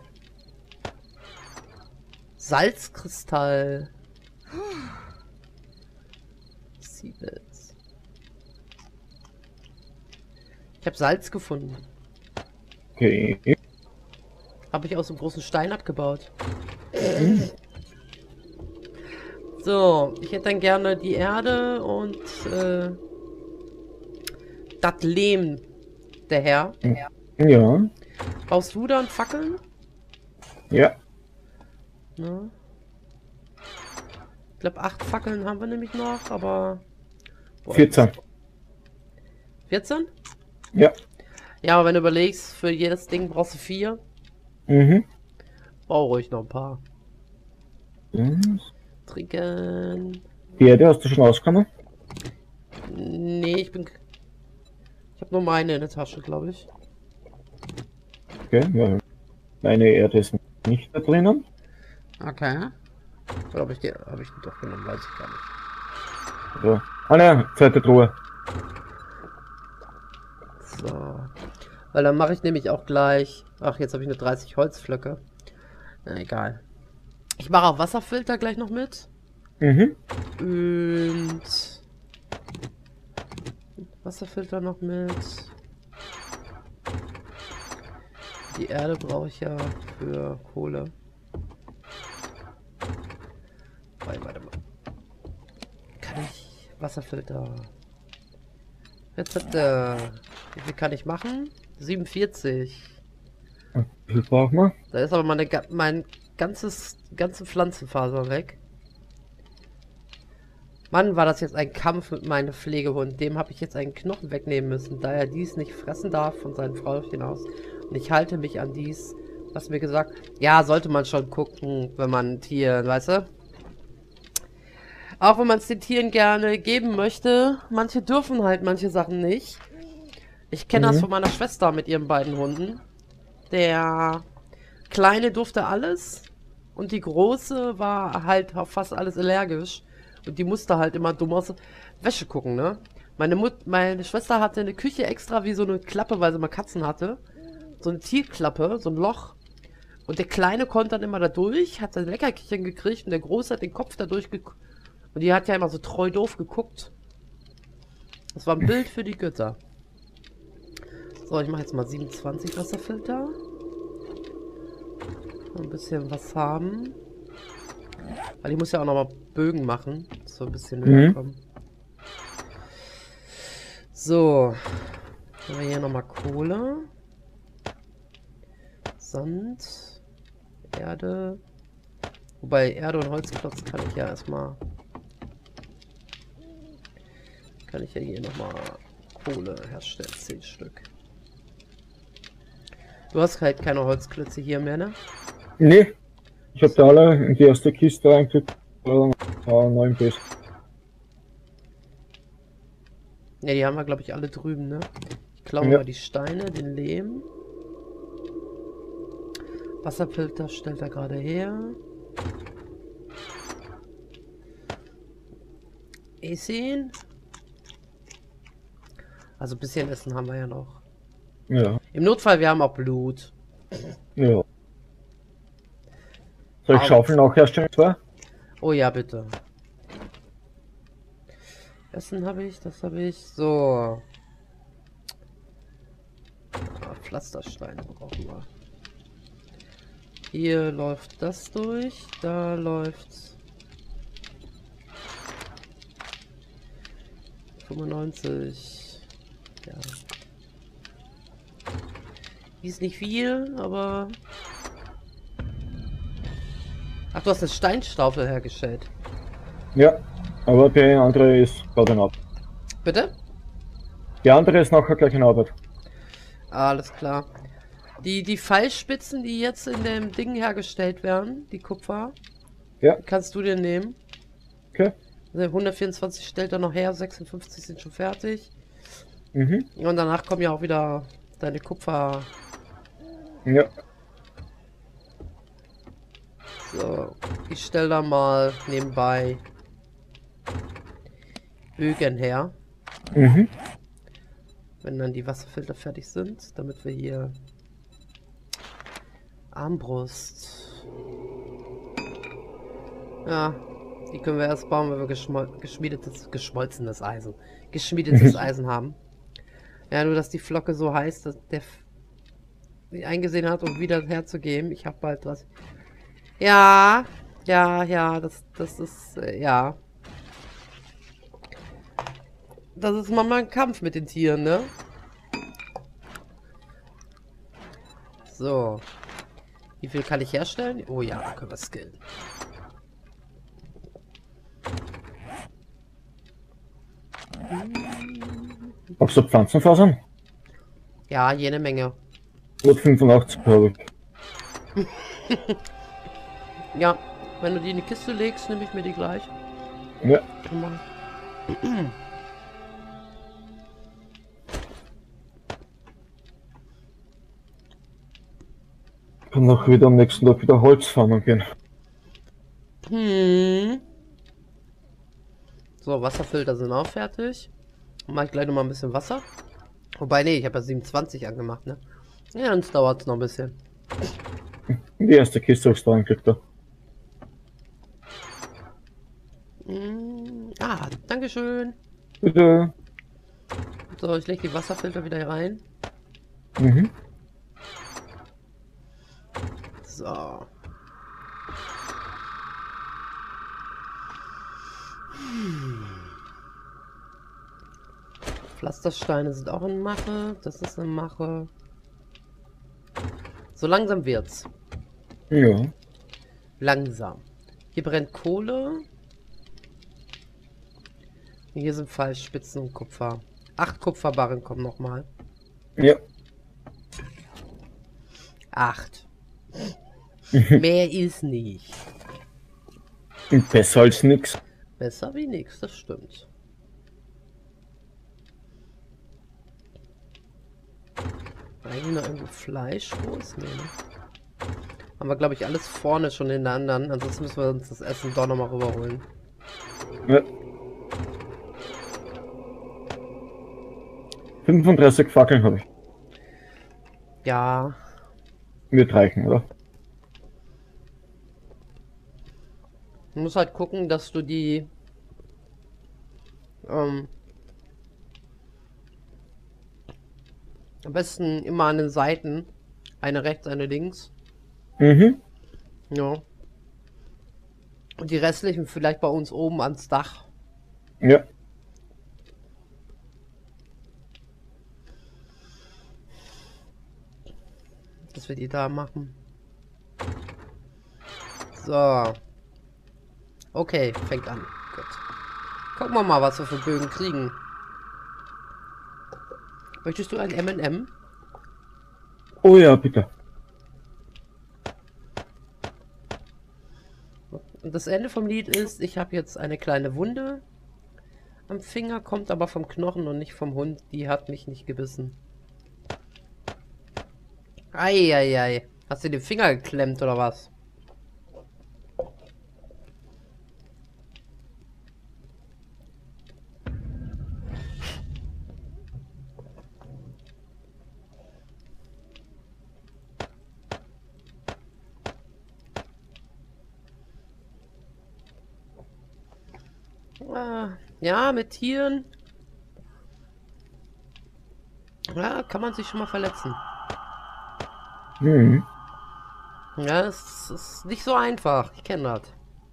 Salzkristall. Siebels. Ich habe Salz gefunden. Okay. Habe ich aus einem großen Stein abgebaut. So, ich hätte dann gerne die Erde und äh, das Lehm, der Herr. Ja. Brauchst du dann Fackeln? Ja. Ja. Ich glaube, acht Fackeln haben wir nämlich noch, aber... Boah, vierzehn. vierzehn? Ja. Ja, aber wenn du überlegst, für jedes Ding brauchst du vier. Mhm. Brauch ruhig noch ein paar. Mhm. Trinken. Die Erde hast du schon rausgekommen? Nee, ich bin... Ich habe nur meine in der Tasche, glaube ich. Okay, ja. Meine Erde ist nicht da drinnen. Okay. Oder habe ich die, habe ich die doch genommen, weiß ich gar nicht. So. Ah ne, zweite Truhe. So. Weil dann mache ich nämlich auch gleich... Ach, jetzt habe ich nur dreißig Holzflöcke. Na, egal. Ich mache auch Wasserfilter gleich noch mit. Mhm. Und... Wasserfilter noch mit. Die Erde brauche ich ja für Kohle. Warte, warte mal. Kann ich Wasserfilter... Rezepte. Wie viel kann ich machen? siebenundvierzig. Wie viel brauchen wir? Da ist aber meine, mein ganzes, ganze Pflanzenfaser weg. Mann, war das jetzt ein Kampf mit meinem Pflegehund. Dem habe ich jetzt einen Knochen wegnehmen müssen, da er dies nicht fressen darf von seinen Frauchen aus. Und ich halte mich an dies, was mir gesagt... Ja, sollte man schon gucken, wenn man Tieren, weißt du? Auch wenn man es den Tieren gerne geben möchte. Manche dürfen halt manche Sachen nicht. Ich kenne Mhm. das von meiner Schwester mit ihren beiden Hunden. Der Kleine durfte alles. Und die Große war halt auf fast alles allergisch. Und die musste halt immer dumm aus Wäsche gucken, ne? Meine Mut meine Schwester hatte eine Küche extra wie so eine Klappe, weil sie mal Katzen hatte. So eine Tierklappe, so ein Loch. Und der Kleine konnte dann immer da durch, hat sein Leckerchen gekriegt und der Große hat den Kopf da durchgeguckt. Und die hat ja immer so treu doof geguckt. Das war ein Bild für die Götter. So, ich mache jetzt mal siebenundzwanzig Wasserfilter. Ein bisschen was haben. Weil ich muss ja auch noch mal Bögen machen. So ein bisschen höher Mhm. kommen. So. Haben wir hier noch mal Kohle. Sand. Erde. Wobei Erde und Holzklotz kann ich ja erstmal... Kann ich ja hier noch mal Kohle herstellen. zehn Stück. Du hast halt keine Holzklötze hier mehr, ne? Nee. Ich hab da alle in die erste Kiste reingekriegt. Äh, neun Biss. Ne, die haben wir, glaube ich, alle drüben, ne? Ich klaue Ja. mal die Steine, den Lehm. Wasserfilter stellt er gerade her. Essen. Also ein bisschen Essen haben wir ja noch. Ja. Im Notfall, wir haben auch Blut. Ja. Soll ich Aber- Schaufeln auch herstellen? Zwei? Oh ja, bitte. Essen habe ich, das habe ich. So. Ah, Pflastersteine brauchen wir. Hier läuft das durch. Da läuft fünfundneunzig. Ja. Ist nicht viel, aber... Ach, du hast eine Steinstaufel hergestellt. Ja. Aber die andere ist gerade in Arbeit. Bitte? Die andere ist nachher gleich in Arbeit. Alles klar. Die, die Pfeilspitzen, die jetzt in dem Ding hergestellt werden, die Kupfer, Ja. kannst du dir nehmen. Okay. Also hundertvierundzwanzig stellt er noch her, sechsundfünfzig sind schon fertig. Mhm. Und danach kommen ja auch wieder deine Kupfer. Ja. So, ich stelle da mal nebenbei Bögen her, Mhm. wenn dann die Wasserfilter fertig sind, damit wir hier Armbrust. Ja, die können wir erst bauen, wenn wir geschmol geschmiedetes, geschmolzenes Eisen, geschmiedetes Eisen haben. Ja, nur dass die Flocke so heiß, dass der nicht eingesehen hat, um wieder herzugeben. Ich habe bald was. Ja, ja, ja, das, das ist, äh, ja. Das ist manchmal ein Kampf mit den Tieren, ne? So. Wie viel kann ich herstellen? Oh ja, da können wir skillen. Hast du Pflanzenfasern? Ja, jede Menge. hundertfünfundachtzig habe ich. Ja, wenn du die in die Kiste legst, nehme ich mir die gleich. Ja. Ich kann noch wieder am nächsten Tag wieder Holz farmen gehen. Hm. So, Wasserfilter sind auch fertig. Dann mache ich gleich noch mal ein bisschen Wasser. Wobei, nee, ich habe ja siebenundzwanzig angemacht, ne? Ja, dann dauert es noch ein bisschen. Die erste Kiste hast du angekriegt da. Hm. Ah, dankeschön. Bitte. So, ich lege die Wasserfilter wieder hier rein. Mhm. So. Pflastersteine sind auch in Mache. Das ist eine Mache. So langsam wird's. Ja. Langsam. Hier brennt Kohle. Hier sind Fallspitzen und Kupfer. Acht Kupferbarren kommen nochmal. Ja. Acht. Mehr ist nicht. Und besser als nix. Besser wie nichts, das stimmt. Eigentlich noch irgendwo Fleisch? Wo ist? Nee, ne? Haben wir, glaube ich, alles vorne schon in der anderen. Ansonsten müssen wir uns das Essen doch nochmal rüberholen. Ja. fünfunddreißig Fackeln habe ich. Ja. Wird reichen, oder? Du musst halt gucken, dass du die ähm, am besten immer an den Seiten. Eine rechts, eine links. Mhm. Ja. Und die restlichen vielleicht bei uns oben ans Dach. Ja. Dass wir die da machen. So. Okay, fängt an. Gut. Gucken wir mal, was wir für Bögen kriegen. Möchtest du ein M und M? Oh ja, bitte. Und das Ende vom Lied ist, ich habe jetzt eine kleine Wunde am Finger, kommt aber vom Knochen und nicht vom Hund. Die hat mich nicht gebissen. Eieiei. Hast du den Finger geklemmt oder was? Ah, ja, mit Tieren. Ja, kann man sich schon mal verletzen. Mhm. Ja, es ist nicht so einfach. Ich kenne das.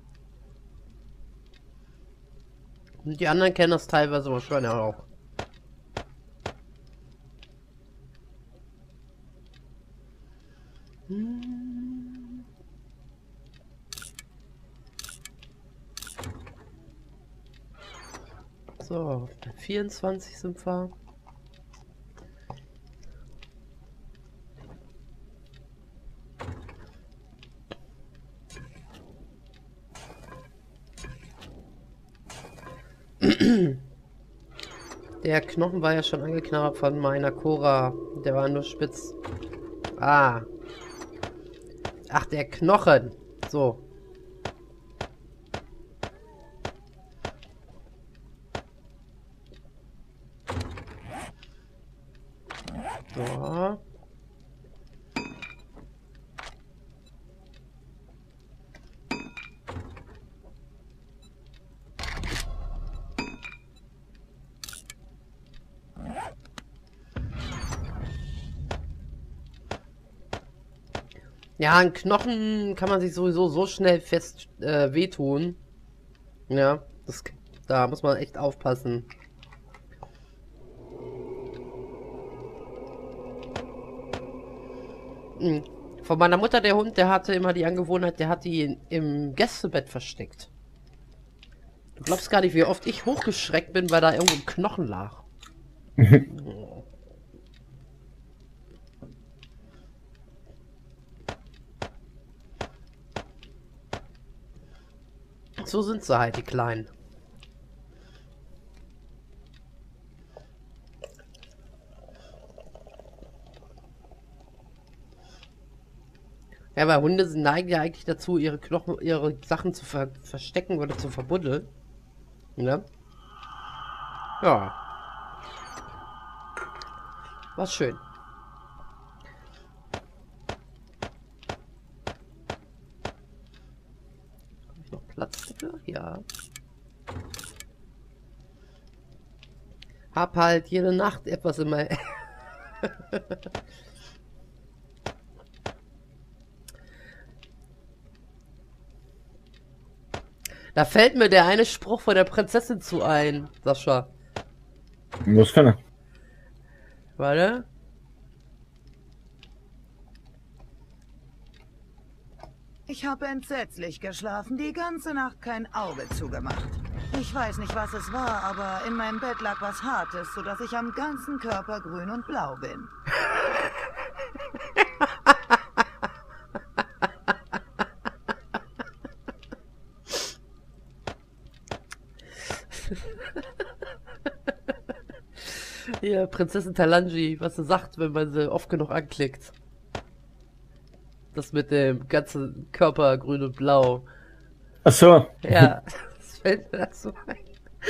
Und die anderen kennen das teilweise wahrscheinlich auch. Hm. So, bei vierundzwanzig sind wir. Der Knochen war ja schon angeknabbert von meiner Cora. Der war nur spitz. Ah. Ach, der Knochen. So. So. Ja, ein Knochen kann man sich sowieso so schnell fest äh, wehtun. Ja, das, da muss man echt aufpassen. Mhm. Von meiner Mutter, der Hund, der hatte immer die Angewohnheit, der hat die in, im Gästebett versteckt. Du glaubst gar nicht, wie oft ich hochgeschreckt bin, weil da irgendwo ein Knochen lag. Oh. So sind sie halt, die Kleinen. Ja, weil Hunde neigen ja eigentlich dazu, ihre Knochen, ihre Sachen zu ver verstecken oder zu verbuddeln. Ne? Ja. War schön. Habe ich noch Platz dafür? Ja. Hab halt jede Nacht etwas in mein... Da fällt mir der eine Spruch von der Prinzessin zu ein, Sascha. Was kann er? Warte. Ich habe entsetzlich geschlafen, die ganze Nacht kein Auge zugemacht. Ich weiß nicht, was es war, aber in meinem Bett lag was Hartes, sodass ich am ganzen Körper grün und blau bin. Hier, Prinzessin Talanji, was sie sagt, wenn man sie oft genug anklickt. Das mit dem ganzen Körper grün und blau. Ach so. Ja, das fällt mir dazu ein.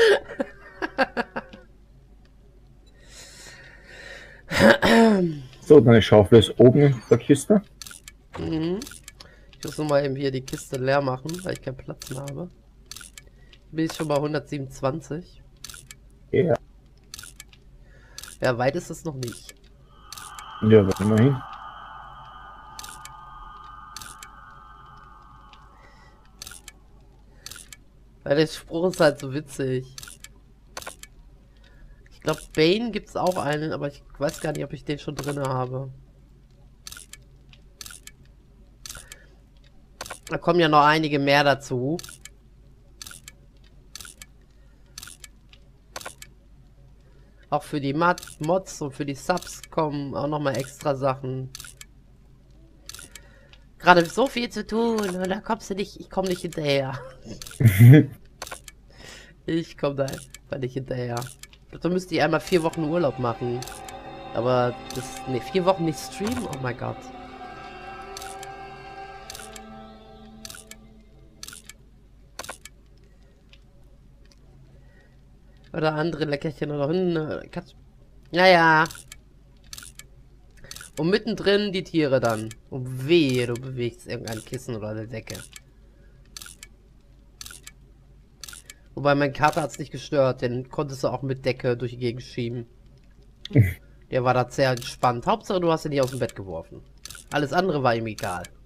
So, deine Schaufel ist oben in der Kiste. Mhm. Ich muss nur mal eben hier die Kiste leer machen, weil ich keinen Platz mehr habe. Bin ich schon bei hundertsiebenundzwanzig. Ja. Ja, weit ist es noch nicht. Ja, warte mal hin. Weil der Spruch ist halt so witzig. Ich glaube, Bane gibt es auch einen, aber ich weiß gar nicht, ob ich den schon drin habe. Da kommen ja noch einige mehr dazu. Auch für die Mod Mods und für die Subs kommen auch nochmal extra Sachen. Gerade so viel zu tun und da kommst du nicht, ich komme nicht hinterher. Ich komme da einfach nicht hinterher. Da müsste ich einmal vier Wochen Urlaub machen. Aber das, ne, vier Wochen nicht streamen? Oh mein Gott. Oder andere Leckerchen oder Hunde. Naja. Und mittendrin die Tiere dann. Und wehe, du bewegst irgendein Kissen oder eine Decke. Wobei mein Kater hat es nicht gestört, den konntest du auch mit Decke durch die Gegend schieben. Der war da sehr entspannt. Hauptsache du hast ihn nicht aus dem Bett geworfen. Alles andere war ihm egal.